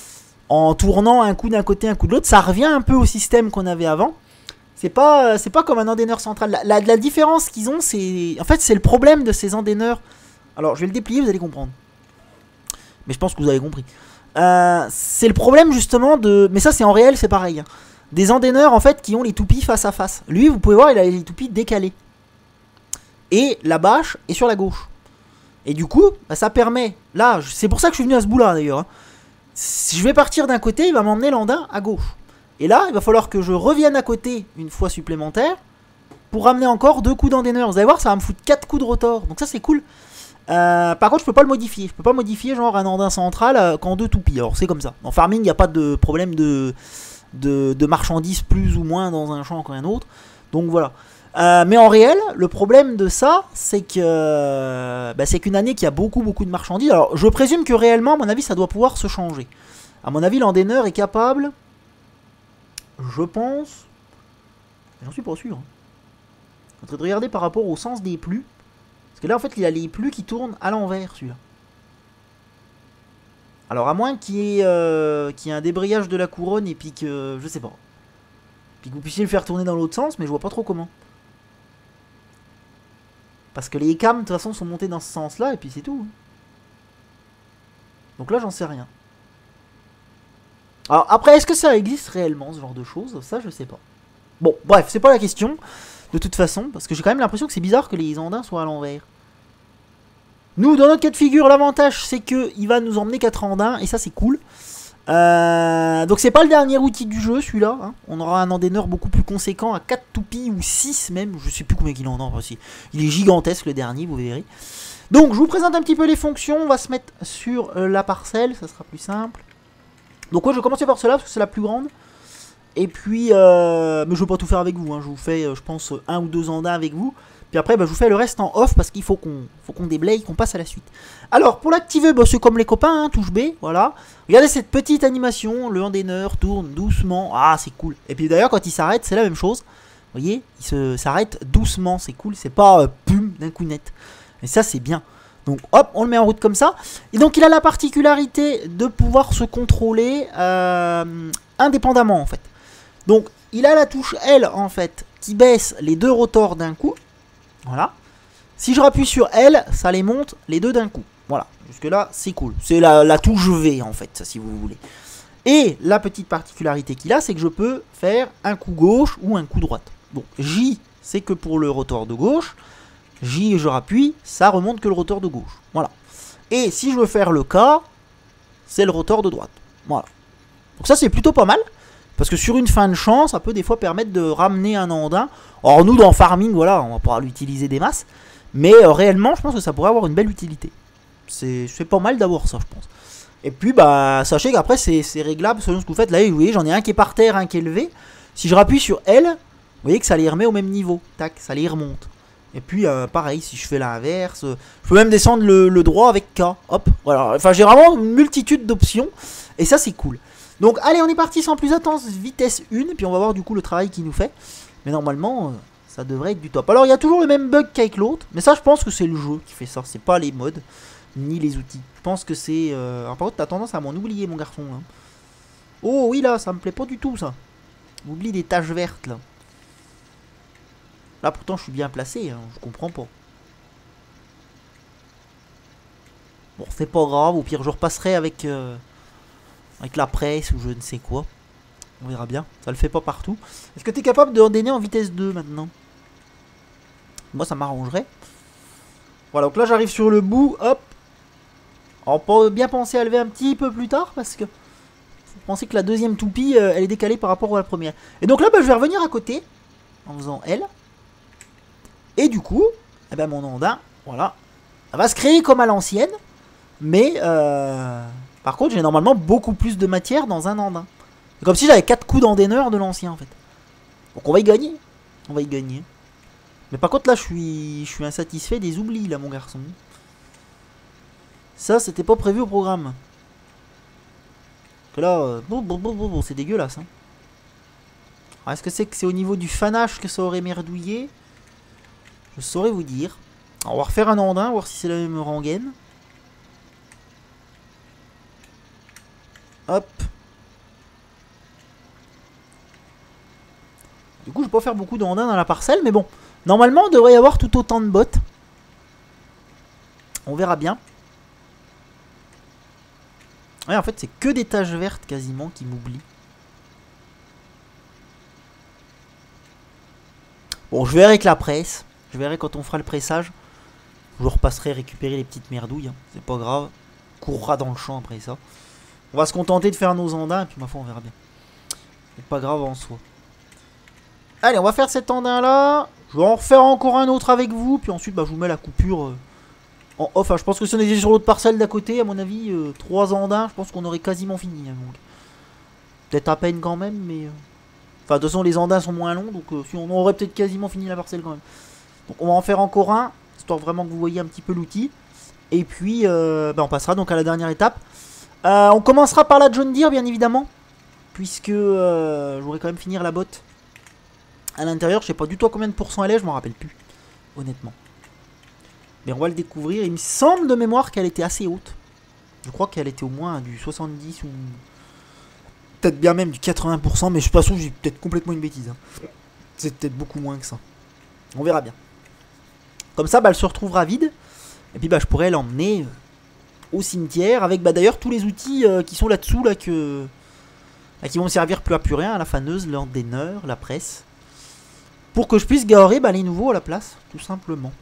en tournant un coup d'un côté, un coup de l'autre. Ça revient un peu au système qu'on avait avant. C'est pas comme un endaineur central. La différence qu'ils ont, c'est... En fait, c'est le problème de ces endaineurs. Alors, je vais le déplier, vous allez comprendre. Mais je pense que vous avez compris. C'est le problème, justement, de... Mais ça, c'est en réel, c'est pareil. Hein. Des endaineurs, en fait, qui ont les toupies face à face. Lui, vous pouvez voir, il a les toupies décalées. Et la bâche est sur la gauche. Et du coup, bah, ça permet... Là, c'est pour ça que je suis venu à ce bout-là, d'ailleurs. Hein. Si je vais partir d'un côté, il va m'emmener l'andain à gauche. Et là, il va falloir que je revienne à côté une fois supplémentaire pour ramener encore 2 coups d'endaineur. Vous allez voir, ça va me foutre 4 coups de rotor. Donc ça, c'est cool. Par contre, je peux pas le modifier. Je peux pas modifier genre un andin central qu'en 2 toupies. Alors, c'est comme ça. En farming, il n'y a pas de problème de marchandises plus ou moins dans un champ qu'un autre. Donc voilà. Mais en réel, le problème de ça, c'est que c'est qu'une année qui a beaucoup de marchandises. Alors, je présume que réellement, à mon avis, ça doit pouvoir se changer. À mon avis, l'endaineur est capable... Je pense... J'en suis pas sûr. Hein. Je suis en train de regarder par rapport au sens des plus. Parce que là, en fait, il a les plus qui tournent à l'envers, celui-là. Alors, à moins qu'il y ait un débrayage de la couronne et puis que... Je sais pas. Puis que vous puissiez le faire tourner dans l'autre sens, mais je vois pas trop comment. Parce que les cams, de toute façon, sont montés dans ce sens-là, et puis c'est tout. Donc là, j'en sais rien. Alors après, est-ce que ça existe réellement, ce genre de choses? Ça, je sais pas. Bon, bref, c'est pas la question, de toute façon, parce que j'ai quand même l'impression que c'est bizarre que les andins soient à l'envers. Nous, dans notre cas de figure, l'avantage, c'est qu'il va nous emmener 4 andins, et ça, c'est cool. Donc c'est pas le dernier outil du jeu, celui-là. Hein. On aura un endaineur beaucoup plus conséquent, à 4 toupies, ou 6 même, je sais plus combien il en a. Enfin, il est gigantesque, le dernier, vous verrez. Donc, je vous présente un petit peu les fonctions, on va se mettre sur la parcelle, ça sera plus simple. Donc ouais, je vais commencer par cela parce que c'est la plus grande. Et puis, mais je ne vais pas tout faire avec vous. Hein. Je vous fais, je pense, 1 ou 2 andins avec vous. Puis après, je vous fais le reste en off parce qu'il faut qu'on déblaye, qu'on passe à la suite. Alors, pour l'activer, c'est comme les copains, hein, touche B, voilà. Regardez cette petite animation, le endaineur tourne doucement. Ah, c'est cool. Et puis d'ailleurs, quand il s'arrête, c'est la même chose. Vous voyez, il s'arrête doucement, c'est cool. C'est pas pum d'un coup net. Et ça, c'est bien. Donc hop, on le met en route comme ça. Et donc il a la particularité de pouvoir se contrôler indépendamment en fait. Donc il a la touche L en fait qui baisse les 2 rotors d'un coup. Voilà. Si je rappuie sur L, ça les monte les 2 d'un coup. Voilà. Jusque là, c'est cool. C'est la touche V en fait, ça, si vous voulez. Et la petite particularité qu'il a, c'est que je peux faire un coup gauche ou un coup droite. Bon, J, c'est que pour le rotor de gauche. J, je rappuie, ça remonte que le rotor de gauche. Voilà. Et si je veux faire le K, c'est le rotor de droite. Voilà. Donc ça, c'est plutôt pas mal. Parce que sur une fin de champ, ça peut des fois permettre de ramener un andin. Or, nous, dans Farming, voilà, on va pouvoir l'utiliser des masses. Mais réellement, je pense que ça pourrait avoir une belle utilité. C'est pas mal d'avoir ça, je pense. Et puis, sachez qu'après, c'est réglable selon ce que vous faites. Là, vous voyez, j'en ai un qui est par terre, un qui est élevé. Si je rappuie sur L, vous voyez que ça les remet au même niveau. Tac, ça les remonte. Et puis pareil, si je fais l'inverse, je peux même descendre le droit avec K. Hop, voilà. Enfin, j'ai vraiment une multitude d'options. Et ça, c'est cool. Donc, allez, on est parti sans plus attendre. Vitesse 1. Puis on va voir du coup le travail qu'il nous fait. Mais normalement, ça devrait être du top. Alors, il y a toujours le même bug qu'avec l'autre. Mais ça, je pense que c'est le jeu qui fait ça. C'est pas les mods, ni les outils. Je pense que c'est... Alors, par contre, t'as tendance à m'en oublier, mon garçon. Hein. Oh, oui, là, ça me plaît pas du tout, ça. Oublie des taches vertes, là. Là, pourtant, je suis bien placé, hein, je comprends pas. Bon, c'est pas grave, au pire, je repasserai avec la presse ou je ne sais quoi. On verra bien, ça le fait pas partout. Est-ce que tu es capable de endainer en vitesse 2 maintenant? Moi, ça m'arrangerait. Voilà, donc là, j'arrive sur le bout, hop. On peut bien penser à lever un petit peu plus tard parce que... Vous pensez que la deuxième toupie, elle est décalée par rapport à la première. Et donc là, je vais revenir à côté en faisant L. Et du coup, eh ben mon andin, voilà, ça va se créer comme à l'ancienne. Mais, par contre, j'ai normalement beaucoup plus de matière dans un andin. C'est comme si j'avais 4 coups d'endaineur de l'ancien, en fait. Donc on va y gagner. On va y gagner. Mais par contre, là, je suis insatisfait des oublis, là, mon garçon. Ça, c'était pas prévu au programme. Que là, c'est dégueulasse. Hein. Est-ce que c'est au niveau du fanage que ça aurait merdouillé? Je saurais vous dire. Alors, on va refaire un andin, voir si c'est la même rengaine. Hop. coup je vais pas faire beaucoup d'andins dans la parcelle, mais bon. Normalement on devrait y avoir tout autant de bottes. On verra bien. Ouais, en fait c'est que des taches vertes quasiment qui m'oublient. Bon, je verrai avec la presse. Je verrai quand on fera le pressage. Je repasserai récupérer les petites merdouilles. Hein. C'est pas grave. On courra dans le champ après ça. On va se contenter de faire nos andins. Et puis ma foi, on verra bien. C'est pas grave en soi. Allez, on va faire cet andin là. Je vais en refaire encore un autre avec vous. Puis ensuite, bah, je vous mets la coupure en off. Hein. Je pense que si on était sur l'autre parcelle d'à côté, à mon avis, 3 andins, je pense qu'on aurait quasiment fini. Hein, peut-être à peine quand même, mais... Enfin, de toute façon, les andins sont moins longs. Donc, si on aurait peut-être quasiment fini la parcelle quand même. Donc, on va en faire encore un. Histoire vraiment que vous voyez un petit peu l'outil. Et puis, bah, on passera donc à la dernière étape. On commencera par la John Deere, bien évidemment. Puisque je voudrais quand même finir la botte à l'intérieur. Je sais pas du tout à combien de pourcents elle est, je m'en rappelle plus. Honnêtement. Mais on va le découvrir. Il me semble de mémoire qu'elle était assez haute. Je crois qu'elle était au moins du 70 ou... Peut-être bien même du 80%, mais je suis pas sûr, j'ai peut-être complètement une bêtise. Hein. C'est peut-être beaucoup moins que ça. On verra bien. Comme ça, bah, elle se retrouvera vide. Et puis bah, je pourrais l'emmener au cimetière avec bah, d'ailleurs tous les outils qui sont là-dessous, là, qui vont me servir plus à plus rien. La faneuse, l'ordinateur, la presse. Pour que je puisse garer bah, les nouveaux à la place, tout simplement.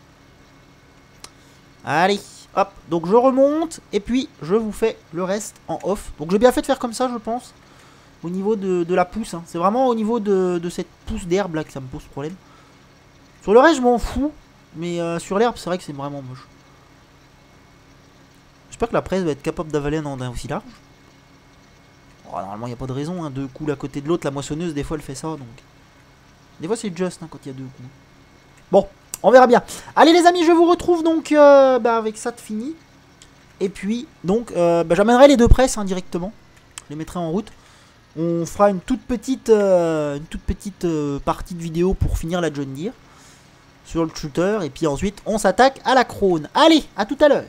Allez, hop. Donc je remonte et puis je vous fais le reste en off. Donc j'ai bien fait de faire comme ça, je pense. Au niveau de la pousse. Hein. C'est vraiment au niveau de cette pousse d'herbe là que ça me pose problème. Sur le reste, je m'en fous. Mais sur l'herbe, c'est vrai que c'est vraiment moche. J'espère que la presse va être capable d'avaler un andin aussi large. Oh, normalement, il n'y a pas de raison. Hein. 2 coups à côté de l'autre. La moissonneuse, des fois, elle fait ça. Donc, des fois, c'est juste hein, quand il y a 2 coups. Bon, on verra bien. Allez, les amis, je vous retrouve donc bah, avec ça de fini. Et puis, donc, bah, j'amènerai les 2 presses hein, directement. Je les mettrai en route. On fera une toute petite partie de vidéo pour finir la John Deere sur le shooter. Et puis ensuite, on s'attaque à la Krone. Allez, à tout à l'heure.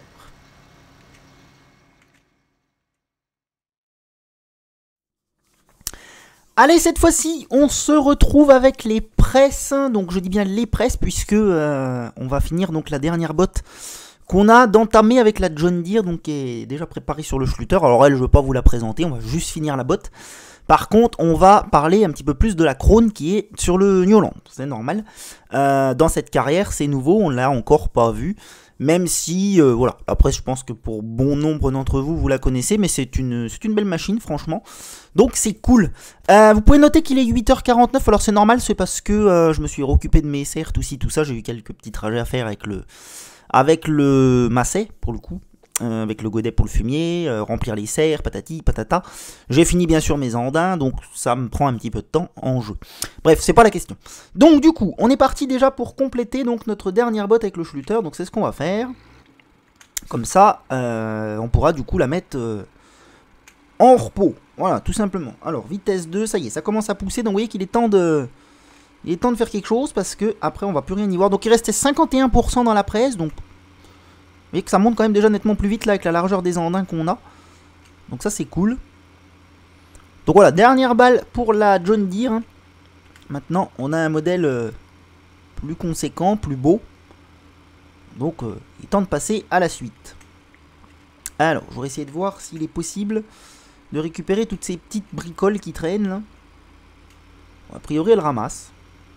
Allez, cette fois-ci, on se retrouve avec les presses. Donc, je dis bien les presses, puisque on va finir donc la dernière botte qu'on a d'entamer avec la John Deere, donc qui est déjà préparée sur le shooter. Alors elle, je ne veux pas vous la présenter, on va juste finir la botte. Par contre, on va parler un petit peu plus de la Krone qui est sur le Newland. C'est normal. Dans cette carrière, c'est nouveau, on l'a encore pas vu. Même si, voilà, après je pense que pour bon nombre d'entre vous, vous la connaissez, mais c'est une belle machine, franchement. Donc c'est cool. Vous pouvez noter qu'il est 8h49, alors c'est normal, c'est parce que je me suis occupé de mes serres, tout ci, tout ça. J'ai eu quelques petits trajets à faire avec le masset, pour le coup. Avec le godet pour le fumier, remplir les serres, patati, patata. J'ai fini bien sûr mes andins, donc ça me prend un petit peu de temps en jeu. Bref, c'est pas la question. Donc du coup, on est parti déjà pour compléter donc notre dernière botte avec le schluter, donc c'est ce qu'on va faire. Comme ça, on pourra du coup la mettre en repos. Voilà, tout simplement. Alors, vitesse 2, ça y est, ça commence à pousser, donc vous voyez qu'il est temps de... Il est temps de faire quelque chose, parce que après on va plus rien y voir. Donc il restait 51% dans la presse, donc... Vous voyez que ça monte quand même déjà nettement plus vite là avec la largeur des andins qu'on a. Donc ça c'est cool. Donc voilà, dernière balle pour la John Deere. Maintenant on a un modèle plus conséquent, plus beau. Donc il est temps de passer à la suite. Alors je vais essayer de voir s'il est possible de récupérer toutes ces petites bricoles qui traînent là. Bon, a priori elle ramasse.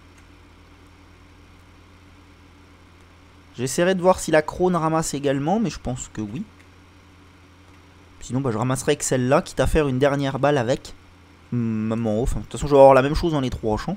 J'essaierai de voir si la Krone ramasse également, mais je pense que oui. Sinon, bah, je ramasserai avec celle-là, quitte à faire une dernière balle avec. Même en haut. Enfin, de toute façon, je vais avoir la même chose dans les 3 champs.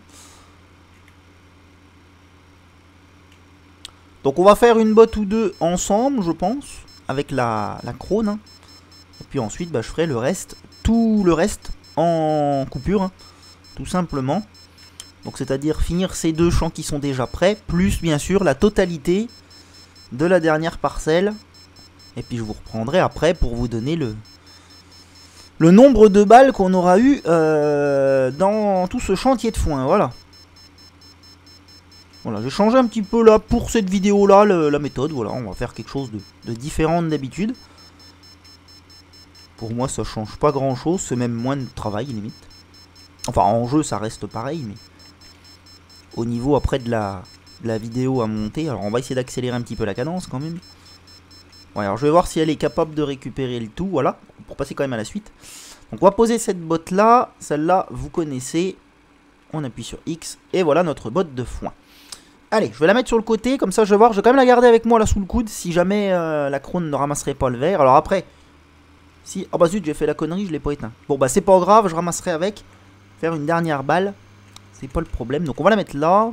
Donc, on va faire une botte ou 2 ensemble, je pense, avec la Krone. Hein. Et puis ensuite, bah, je ferai le reste, tout le reste en coupure, hein, tout simplement. Donc, c'est-à-dire finir ces 2 champs qui sont déjà prêts, plus bien sûr la totalité de la dernière parcelle. Et puis je vous reprendrai après pour vous donner le nombre de balles qu'on aura eu dans tout ce chantier de foin. Voilà. Voilà, j'ai changé un petit peu là pour cette vidéo là la méthode. Voilà, on va faire quelque chose de différent d'habitude. Pour moi ça change pas grand chose, c'est même moins de travail limite. Enfin en jeu ça reste pareil mais... au niveau après de la vidéo à monter. Alors on va essayer d'accélérer un petit peu la cadence quand même. Ouais, alors je vais voir si elle est capable de récupérer le tout, voilà, pour passer quand même à la suite. Donc on va poser cette botte là, celle-là vous connaissez. On appuie sur X et voilà notre botte de foin. Allez, je vais la mettre sur le côté, comme ça je vais voir, je vais quand même la garder avec moi là sous le coude si jamais la crone ne ramasserait pas le verre. Alors après, si... Oh bah zut, j'ai fait la connerie, je l'ai pas éteint. Bon bah c'est pas grave, je ramasserai avec. Faire une dernière balle, c'est pas le problème. Donc on va la mettre là.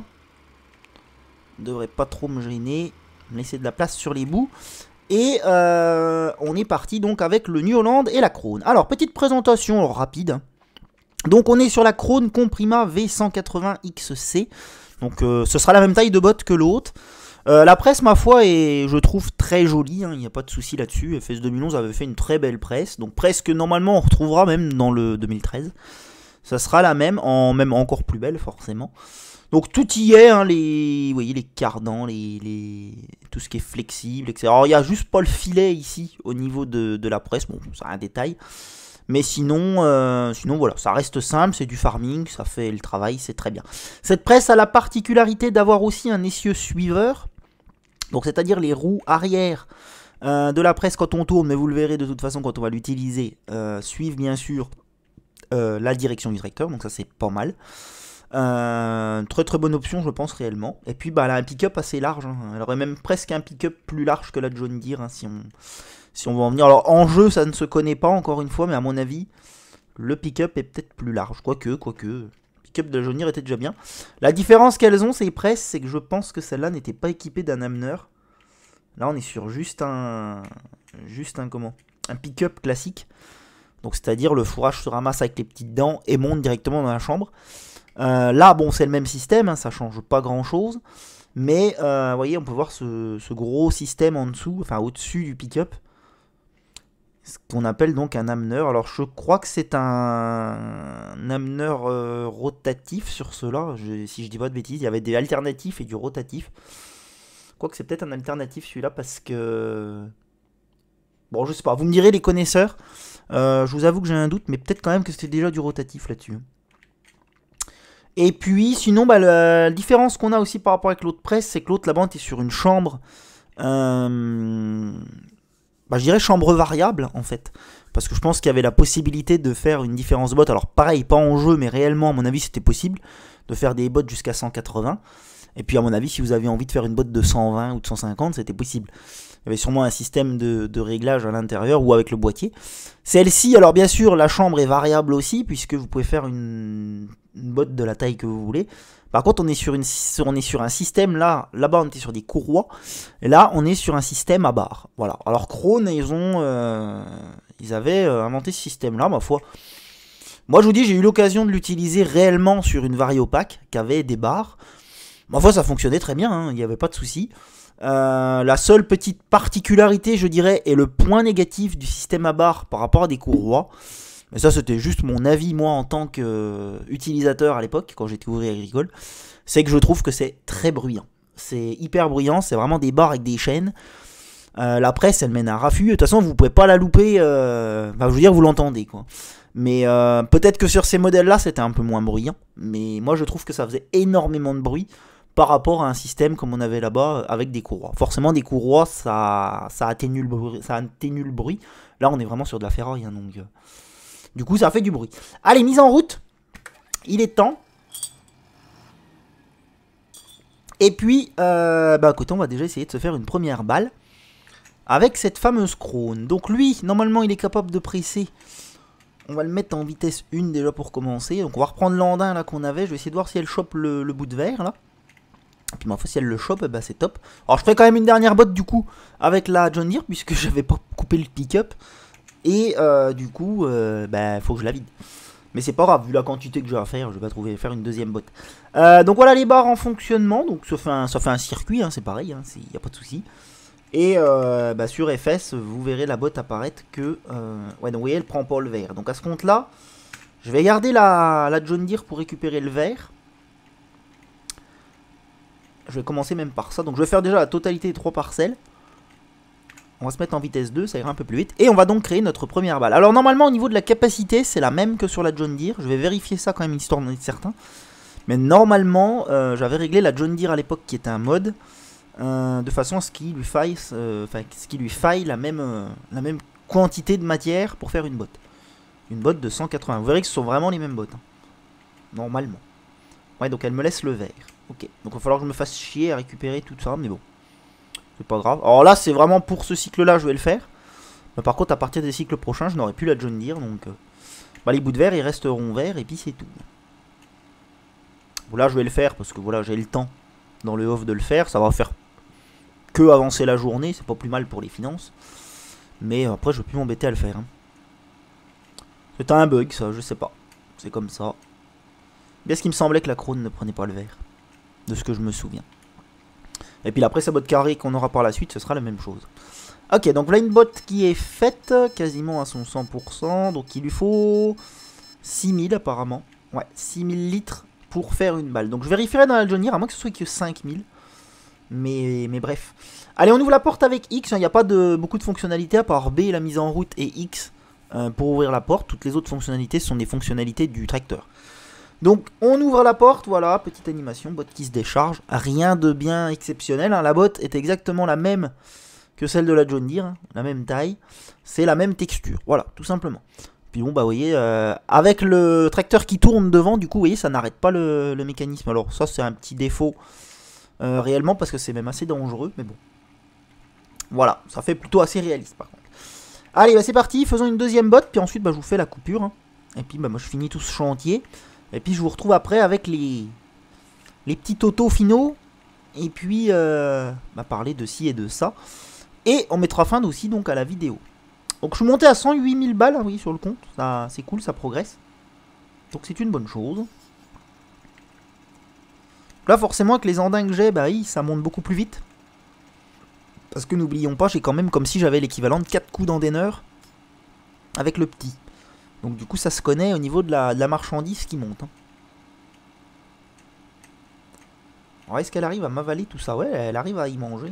Devrait pas trop me gêner. Me laisser de la place sur les bouts. Et on est parti donc avec le New Holland et la Krone. Alors petite présentation rapide. Donc on est sur la Krone Comprima V180XC. Donc ce sera la même taille de botte que l'autre. La presse, ma foi, est, je trouve, très jolie. Il n'y a pas de souci là-dessus. FS 2011 avait fait une très belle presse. Donc presse que normalement on retrouvera même dans le 2013. Ça sera la même, même encore plus belle forcément. Donc tout y est, hein, vous voyez les cardans, tout ce qui est flexible, etc. Alors il n'y a juste pas le filet ici au niveau de la presse. Bon, c'est un détail. Mais sinon voilà, ça reste simple, c'est du farming, ça fait le travail, c'est très bien. Cette presse a la particularité d'avoir aussi un essieu suiveur. Donc c'est-à-dire les roues arrière de la presse quand on tourne, mais vous le verrez de toute façon quand on va l'utiliser, suivent bien sûr la direction du tracteur, donc ça c'est pas mal. Très très bonne option je pense réellement. Et puis bah, elle a un pick-up assez large, hein. Elle aurait même presque un pick-up plus large que la John Deere, hein, si on veut en venir. Alors en jeu ça ne se connaît pas encore une fois, mais à mon avis le pick-up est peut-être plus large, quoique. Le pick-up de la John Deere était déjà bien. La différence qu'elles ont ces presses, c'est que je pense que celle-là n'était pas équipée d'un ameneur. Là on est sur juste un pick-up classique. Donc c'est-à-dire le fourrage se ramasse avec les petites dents et monte directement dans la chambre. Là bon c'est le même système, hein, ça change pas grand chose. Mais vous voyez on peut voir ce gros système en dessous, enfin au-dessus du pick-up. Ce qu'on appelle donc un ameneur. Alors je crois que c'est un ameneur rotatif sur cela. Si je dis pas de bêtises, il y avait des alternatifs et du rotatif. Quoique c'est peut-être un alternatif celui-là parce que... Bon je sais pas, vous me direz les connaisseurs. Je vous avoue que j'ai un doute, mais peut-être quand même que c'était déjà du rotatif là-dessus. Et puis sinon bah, la différence qu'on a aussi par rapport avec l'autre presse, c'est que l'autre là-bas est sur une chambre... Bah, je dirais chambre variable en fait, parce que je pense qu'il y avait la possibilité de faire une différence botte. Alors pareil, pas en jeu, mais réellement à mon avis c'était possible de faire des bottes jusqu'à 180. Et puis à mon avis si vous aviez envie de faire une botte de 120 ou de 150, c'était possible. Il y avait sûrement un système de réglage à l'intérieur ou avec le boîtier. Celle-ci, alors bien sûr la chambre est variable aussi, puisque vous pouvez faire une botte de la taille que vous voulez. Par contre on est sur un système, là-bas on était sur des courroies, et là on est sur un système à barre. Voilà. Alors Krone, ils avaient inventé ce système-là, ma foi. Moi je vous dis, j'ai eu l'occasion de l'utiliser réellement sur une Variopack qui avait des barres. Ma foi ça fonctionnait très bien, hein, il n'y avait pas de souci. La seule petite particularité je dirais, est le point négatif du système à barre par rapport à des courroies. Mais ça c'était juste mon avis moi en tant qu'utilisateur à l'époque, quand j'étais ouvrier agricole. C'est que je trouve que c'est très bruyant. C'est hyper bruyant, c'est vraiment des barres avec des chaînes. La presse elle mène à raffut, de toute façon vous pouvez pas la louper, enfin, je veux dire vous l'entendez quoi. Mais peut-être que sur ces modèles là c'était un peu moins bruyant. Mais moi je trouve que ça faisait énormément de bruit par rapport à un système comme on avait là-bas avec des courroies. Forcément des courroies ça atténue le bruit. Là on est vraiment sur de la ferraille, hein, donc... Du coup, ça fait du bruit. Allez, mise en route. Il est temps. Et puis, bah écoutez, on va déjà essayer de se faire une première balle avec cette fameuse Krone. Donc lui, normalement, il est capable de presser. On va le mettre en vitesse 1 déjà pour commencer. Donc on va reprendre l'andin là qu'on avait. Je vais essayer de voir si elle chope le bout de verre là. Et puis, si elle le chope, bah, c'est top. Alors, je ferai quand même une dernière botte du coup avec la John Deere puisque j'avais pas coupé le pick-up. Et du coup, bah, faut que je la vide. Mais c'est pas grave, vu la quantité que j'ai à faire, je vais pas faire une deuxième botte. Donc voilà les barres en fonctionnement. Donc ça fait un circuit, hein, c'est pareil, il n'y a pas de souci. Et bah, sur FS, vous verrez la botte apparaître que... ouais, donc vous voyez, elle prend pas le verre. Donc à ce compte-là, je vais garder la John Deere pour récupérer le verre. Je vais commencer même par ça. Donc je vais faire déjà la totalité des 3 parcelles. On va se mettre en vitesse 2, ça ira un peu plus vite. Et on va donc créer notre première balle. Alors normalement au niveau de la capacité, c'est la même que sur la John Deere. Je vais vérifier ça quand même, histoire d'en être certain. Mais normalement, j'avais réglé la John Deere à l'époque qui était un mode, de façon à ce qu'il lui faille la même quantité de matière pour faire une botte. Une botte de 180. Vous verrez que ce sont vraiment les mêmes bottes. Hein. Normalement. Ouais, donc elle me laisse le vert. Ok, donc il va falloir que je me fasse chier à récupérer tout ça, mais bon. C'est pas grave. Alors là, c'est vraiment pour ce cycle-là, je vais le faire. Mais par contre, à partir des cycles prochains, je n'aurai plus la John Deere, donc... bah, les bouts de verre, ils resteront verts, et puis c'est tout. Bon, là, je vais le faire, parce que voilà, j'ai le temps dans le off de le faire. Ça va faire que avancer la journée, c'est pas plus mal pour les finances. Mais après, je vais plus m'embêter à le faire. Hein. C'était un bug, ça, je sais pas. C'est comme ça. Bien ce qu'il me semblait que la Krone ne prenait pas le vert. De ce que je me souviens. Et puis après sa botte carrée qu'on aura par la suite, ce sera la même chose. Ok, donc là une botte qui est faite quasiment à son 100%. Donc il lui faut 6000 apparemment. Ouais, 6000 litres pour faire une balle. Donc je vérifierai dans la John Deere, à moins que ce soit que 5000. Mais bref. Allez, on ouvre la porte avec X. Il n'y a pas beaucoup de fonctionnalités à part B, la mise en route, et X pour ouvrir la porte. Toutes les autres fonctionnalités sont des fonctionnalités du tracteur. Donc on ouvre la porte, voilà, petite animation, botte qui se décharge, rien de bien exceptionnel, hein. La botte est exactement la même que celle de la John Deere, hein, la même taille, c'est la même texture, voilà, tout simplement. Puis bon, bah vous voyez, avec le tracteur qui tourne devant, du coup, vous voyez, ça n'arrête pas le mécanisme. Alors ça c'est un petit défaut réellement, parce que c'est même assez dangereux, mais bon. Voilà, ça fait plutôt assez réaliste par contre. Allez, bah c'est parti, faisons une deuxième botte, puis ensuite bah, je vous fais la coupure, hein. Et puis bah, moi je finis tout ce chantier. Et puis je vous retrouve après avec les petits autos finaux. Et puis bah, parler de ci et de ça. Et on mettra fin aussi donc à la vidéo. Donc je suis monté à 108 000 balles, hein, oui, sur le compte. C'est cool, ça progresse. Donc c'est une bonne chose. Là forcément avec les andins que j'ai, bah oui, ça monte beaucoup plus vite. Parce que n'oublions pas, j'ai quand même comme si j'avais l'équivalent de 4 coups d'andaineur avec le petit. Donc du coup ça se connaît au niveau de la marchandise qui monte. Hein. Alors est-ce qu'elle arrive à m'avaler tout ça? Ouais, elle arrive à y manger.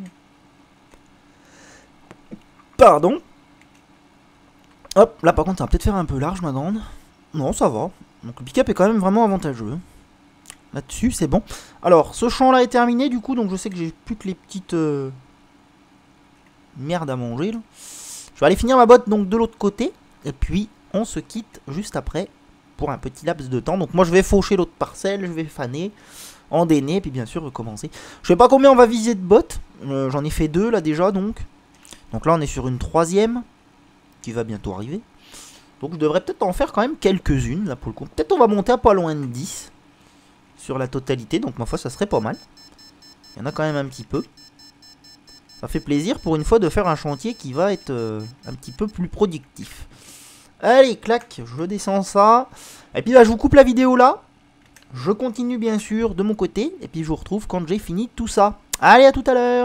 Pardon. Hop, là par contre ça va peut-être faire un peu large ma grande. Non, ça va. Donc le pick-up est quand même vraiment avantageux. Là-dessus c'est bon. Alors ce champ là est terminé du coup, donc je sais que j'ai plus que les petites merdes à manger là. Je vais aller finir ma botte donc de l'autre côté. Et puis on se quitte juste après pour un petit laps de temps. Donc moi je vais faucher l'autre parcelle, je vais faner, endainer, puis bien sûr recommencer. Je sais pas combien on va viser de bottes. J'en ai fait 2 là déjà donc. Donc là on est sur une 3e qui va bientôt arriver. Donc je devrais peut-être en faire quand même quelques-unes là pour le coup. Peut-être on va monter à pas loin de 10 sur la totalité. Donc ma foi ça serait pas mal. Il y en a quand même un petit peu. Ça fait plaisir pour une fois de faire un chantier qui va être un petit peu plus productif. Allez, clac, je descends ça. Et puis là, je vous coupe la vidéo là. Je continue bien sûr de mon côté. Et puis je vous retrouve quand j'ai fini tout ça. Allez, à tout à l'heure.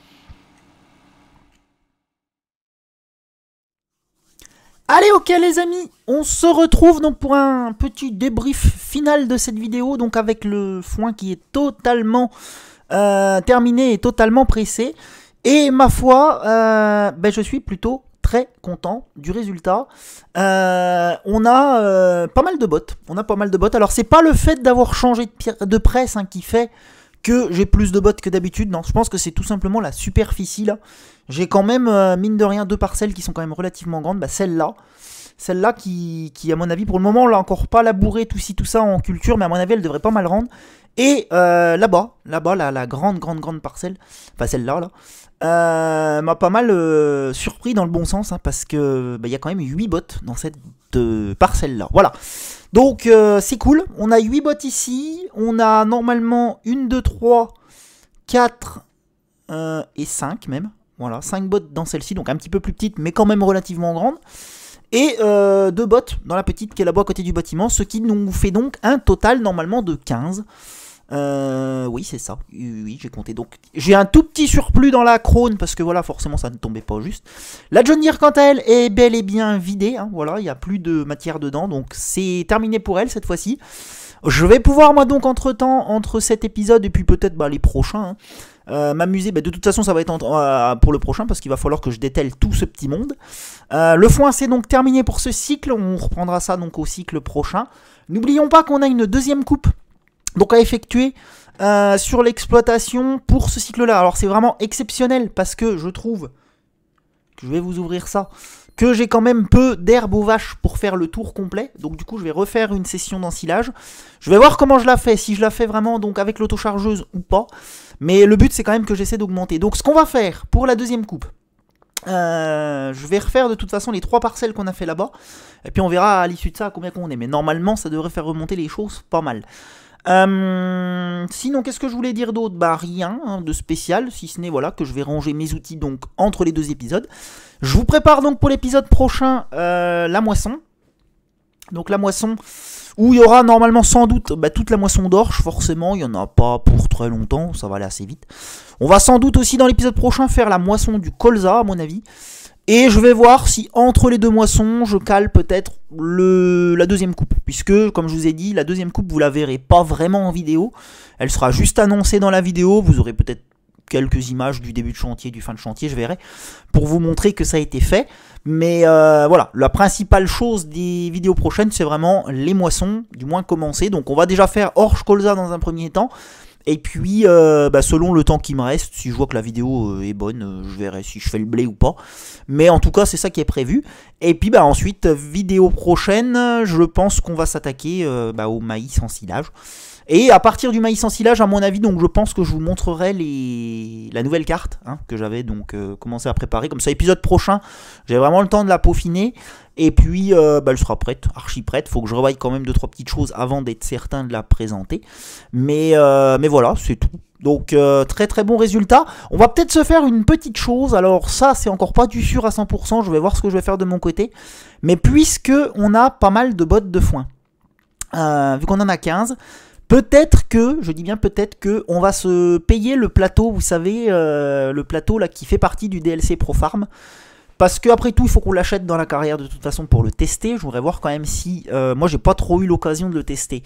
Allez, ok les amis, on se retrouve donc pour un petit débrief final de cette vidéo. Donc avec le foin qui est totalement terminé et totalement pressé. Et ma foi, ben, je suis plutôt très content du résultat. On a pas mal de bottes. Alors c'est pas le fait d'avoir changé de presse hein, qui fait que j'ai plus de bottes que d'habitude. Non, je pense que c'est tout simplement la superficie là. J'ai quand même, mine de rien, 2 parcelles qui sont quand même relativement grandes. Bah, celle-là qui, à mon avis, pour le moment, on l'a encore pas labouré tout ci, tout ça en culture, mais à mon avis, elle devrait pas mal rendre. Et là-bas, la grande parcelle, enfin celle-là, là, m'a pas mal surpris dans le bon sens, hein, parce que bah, y a quand même 8 bottes dans cette parcelle-là. Voilà. Donc c'est cool. On a 8 bottes ici. On a normalement 1, 2, 3, 4 et 5 même. Voilà, 5 bottes dans celle-ci, donc un petit peu plus petite, mais quand même relativement grande. Et 2 bottes dans la petite qui est là-bas à côté du bâtiment, ce qui nous fait donc un total normalement de 15. Oui, c'est ça. Oui, j'ai compté. Donc, j'ai un tout petit surplus dans la Krone parce que voilà, forcément, ça ne tombait pas juste. La John Deere, quant à elle, est bel et bien vidée. Hein, voilà, il n'y a plus de matière dedans. Donc, c'est terminé pour elle cette fois-ci. Je vais pouvoir, moi, donc, entre cet épisode et puis peut-être bah, les prochains, hein, m'amuser. Bah, de toute façon, ça va être pour le prochain parce qu'il va falloir que je dételle tout ce petit monde. Le foin, c'est donc terminé pour ce cycle. On reprendra ça donc au cycle prochain. N'oublions pas qu'on a une deuxième coupe donc à effectuer sur l'exploitation pour ce cycle-là. Alors c'est vraiment exceptionnel parce que je trouve, je vais vous ouvrir ça, que j'ai quand même peu d'herbe aux vaches pour faire le tour complet. Donc du coup je vais refaire une session d'ensilage. Je vais voir comment je la fais, si je la fais vraiment donc avec l'autochargeuse ou pas. Mais le but c'est quand même que j'essaie d'augmenter. Donc ce qu'on va faire pour la deuxième coupe, je vais refaire de toute façon les 3 parcelles qu'on a fait là-bas. Et puis on verra à l'issue de ça combien qu'on est. Mais normalement ça devrait faire remonter les choses pas mal. Sinon, qu'est-ce que je voulais dire d'autre? Bah rien de spécial, si ce n'est voilà que je vais ranger mes outils donc entre les 2 épisodes. Je vous prépare donc pour l'épisode prochain la moisson. Donc la moisson où il y aura normalement sans doute toute la moisson d'orge, forcément, il n'y en a pas pour très longtemps, ça va aller assez vite. On va sans doute aussi dans l'épisode prochain faire la moisson du colza à mon avis. Et je vais voir si entre les 2 moissons, je cale peut-être la deuxième coupe. Puisque, comme je vous ai dit, la deuxième coupe, vous la verrez pas vraiment en vidéo. Elle sera juste annoncée dans la vidéo. Vous aurez peut-être quelques images du début de chantier, du fin de chantier, je verrai. Pour vous montrer que ça a été fait. Mais voilà, la principale chose des vidéos prochaines, c'est vraiment les moissons, du moins commencer. Donc on va déjà faire orge colza dans un premier temps. Et puis, selon le temps qui me reste, si je vois que la vidéo est bonne, je verrai si je fais le blé ou pas. Mais en tout cas, c'est ça qui est prévu. Et puis, ensuite, vidéo prochaine, je pense qu'on va s'attaquer au maïs en silage. Et à partir du maïs en silage, à mon avis, donc je pense que je vous montrerai la nouvelle carte que j'avais donc commencé à préparer. Comme ça, épisode prochain, j'ai vraiment le temps de la peaufiner. Et puis, elle sera prête, archi prête. Faut que je revoie quand même 2-3 petites choses avant d'être certain de la présenter. Mais voilà, c'est tout. Donc, très très bon résultat. On va peut-être se faire une petite chose. Alors ça, c'est encore pas du sûr à 100%. Je vais voir ce que je vais faire de mon côté. Mais puisque on a pas mal de bottes de foin, vu qu'on en a 15... peut-être que, je dis bien peut-être que, on va se payer le plateau, vous savez, le plateau là qui fait partie du DLC Pro Farm. Parce que après tout, il faut qu'on l'achète dans la carrière de toute façon pour le tester. Je voudrais voir quand même si, moi j'ai pas trop eu l'occasion de le tester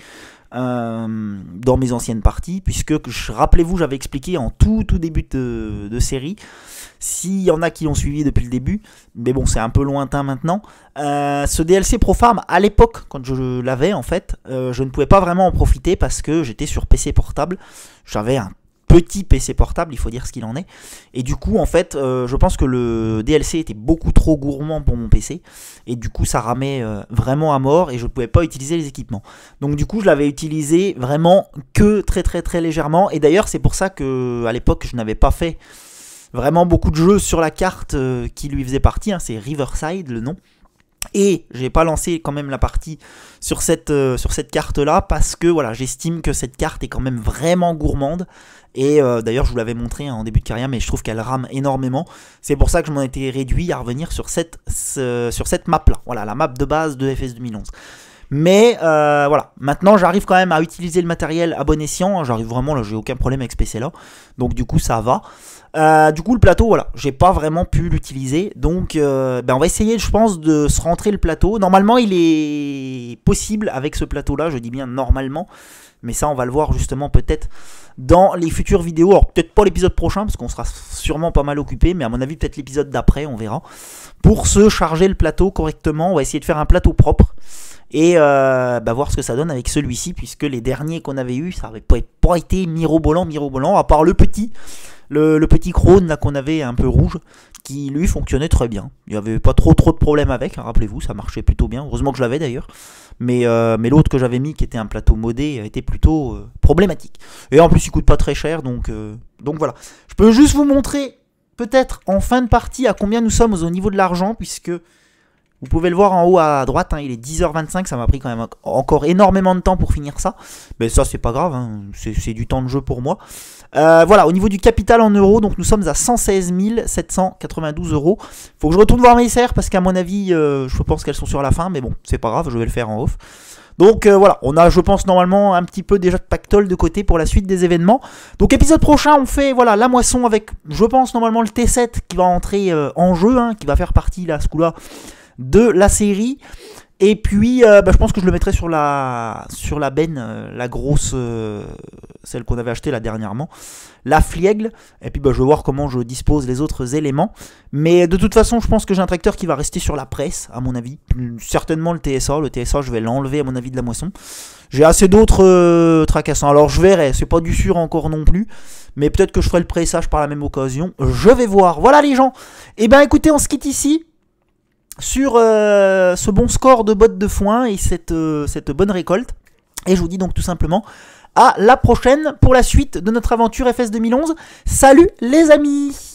dans mes anciennes parties. Puisque, rappelez-vous, j'avais expliqué en tout début de série. S'il y en a qui l'ont suivi depuis le début, mais bon, c'est un peu lointain maintenant. Ce DLC Pro Farm, à l'époque, quand je l'avais en fait, je ne pouvais pas vraiment en profiter parce que j'étais sur PC portable. J'avais un petit PC portable, il faut dire ce qu'il en est. Et du coup, en fait, je pense que le DLC était beaucoup trop gourmand pour mon PC. Et du coup, ça ramait vraiment à mort et je ne pouvais pas utiliser les équipements. Donc du coup, je l'avais utilisé vraiment que très très très légèrement. Et d'ailleurs, c'est pour ça que à l'époque, je n'avais pas fait vraiment beaucoup de jeux sur la carte qui lui faisait partie, c'est Riverside le nom. Et j'ai pas lancé quand même la partie sur cette carte là parce que voilà, j'estime que cette carte est quand même vraiment gourmande. Et d'ailleurs je vous l'avais montré en début de carrière, mais je trouve qu'elle rame énormément. C'est pour ça que je m'en étais réduit à revenir sur cette map là. Voilà, la map de base de FS 2011. Mais voilà, maintenant j'arrive quand même à utiliser le matériel à bon escient. J'arrive vraiment, là j'ai aucun problème avec ce PC là. Donc du coup ça va. Du coup le plateau, voilà, j'ai pas vraiment pu l'utiliser. Donc on va essayer, je pense, de se rentrer le plateau. Normalement il est possible avec ce plateau là, je dis bien normalement. Mais ça on va le voir justement peut-être dans les futures vidéos. Alors peut-être pas l'épisode prochain parce qu'on sera sûrement pas mal occupé. Mais à mon avis peut-être l'épisode d'après, on verra. Pour se charger le plateau correctement, on va essayer de faire un plateau propre. Et voir ce que ça donne avec celui-ci, puisque les derniers qu'on avait eu, ça n'avait pas été mirobolant, à part le petit Krone là qu'on avait un peu rouge, qui lui fonctionnait très bien. Il n'y avait pas trop de problèmes avec, rappelez-vous, ça marchait plutôt bien. Heureusement que je l'avais d'ailleurs. Mais l'autre que j'avais mis, qui était un plateau modé, était plutôt problématique. Et en plus, il coûte pas très cher, donc voilà. Je peux juste vous montrer, peut-être en fin de partie, à combien nous sommes au niveau de l'argent, puisque vous pouvez le voir en haut à droite, il est 10h25, ça m'a pris quand même encore énormément de temps pour finir ça. Mais ça, c'est pas grave, c'est du temps de jeu pour moi. Voilà, au niveau du capital en euros, donc nous sommes à 116 792 euros. Faut que je retourne voir mes serres, parce qu'à mon avis, je pense qu'elles sont sur la fin, mais bon, c'est pas grave, je vais le faire en off. Donc voilà, on a, je pense, normalement un petit peu déjà de pactole de côté pour la suite des événements. Donc épisode prochain, on fait voilà la moisson avec, je pense, normalement le T7 qui va entrer en jeu, qui va faire partie là, ce coup-là, de la série. Et puis, je pense que je le mettrai sur la benne, la grosse, celle qu'on avait achetée là dernièrement, la Fliègle. Et puis, je vais voir comment je dispose les autres éléments. Mais de toute façon, je pense que j'ai un tracteur qui va rester sur la presse, à mon avis. Certainement le TSA. Le TSA, je vais l'enlever, à mon avis, de la moisson. J'ai assez d'autres tracassants. Alors, je verrai. C'est pas du sûr encore non plus. Mais peut-être que je ferai le pressage par la même occasion. Je vais voir. Voilà, les gens. Et écoutez, on se quitte ici sur ce bon score de bottes de foin et cette bonne récolte. Et je vous dis donc tout simplement à la prochaine pour la suite de notre aventure FS 2011. Salut les amis!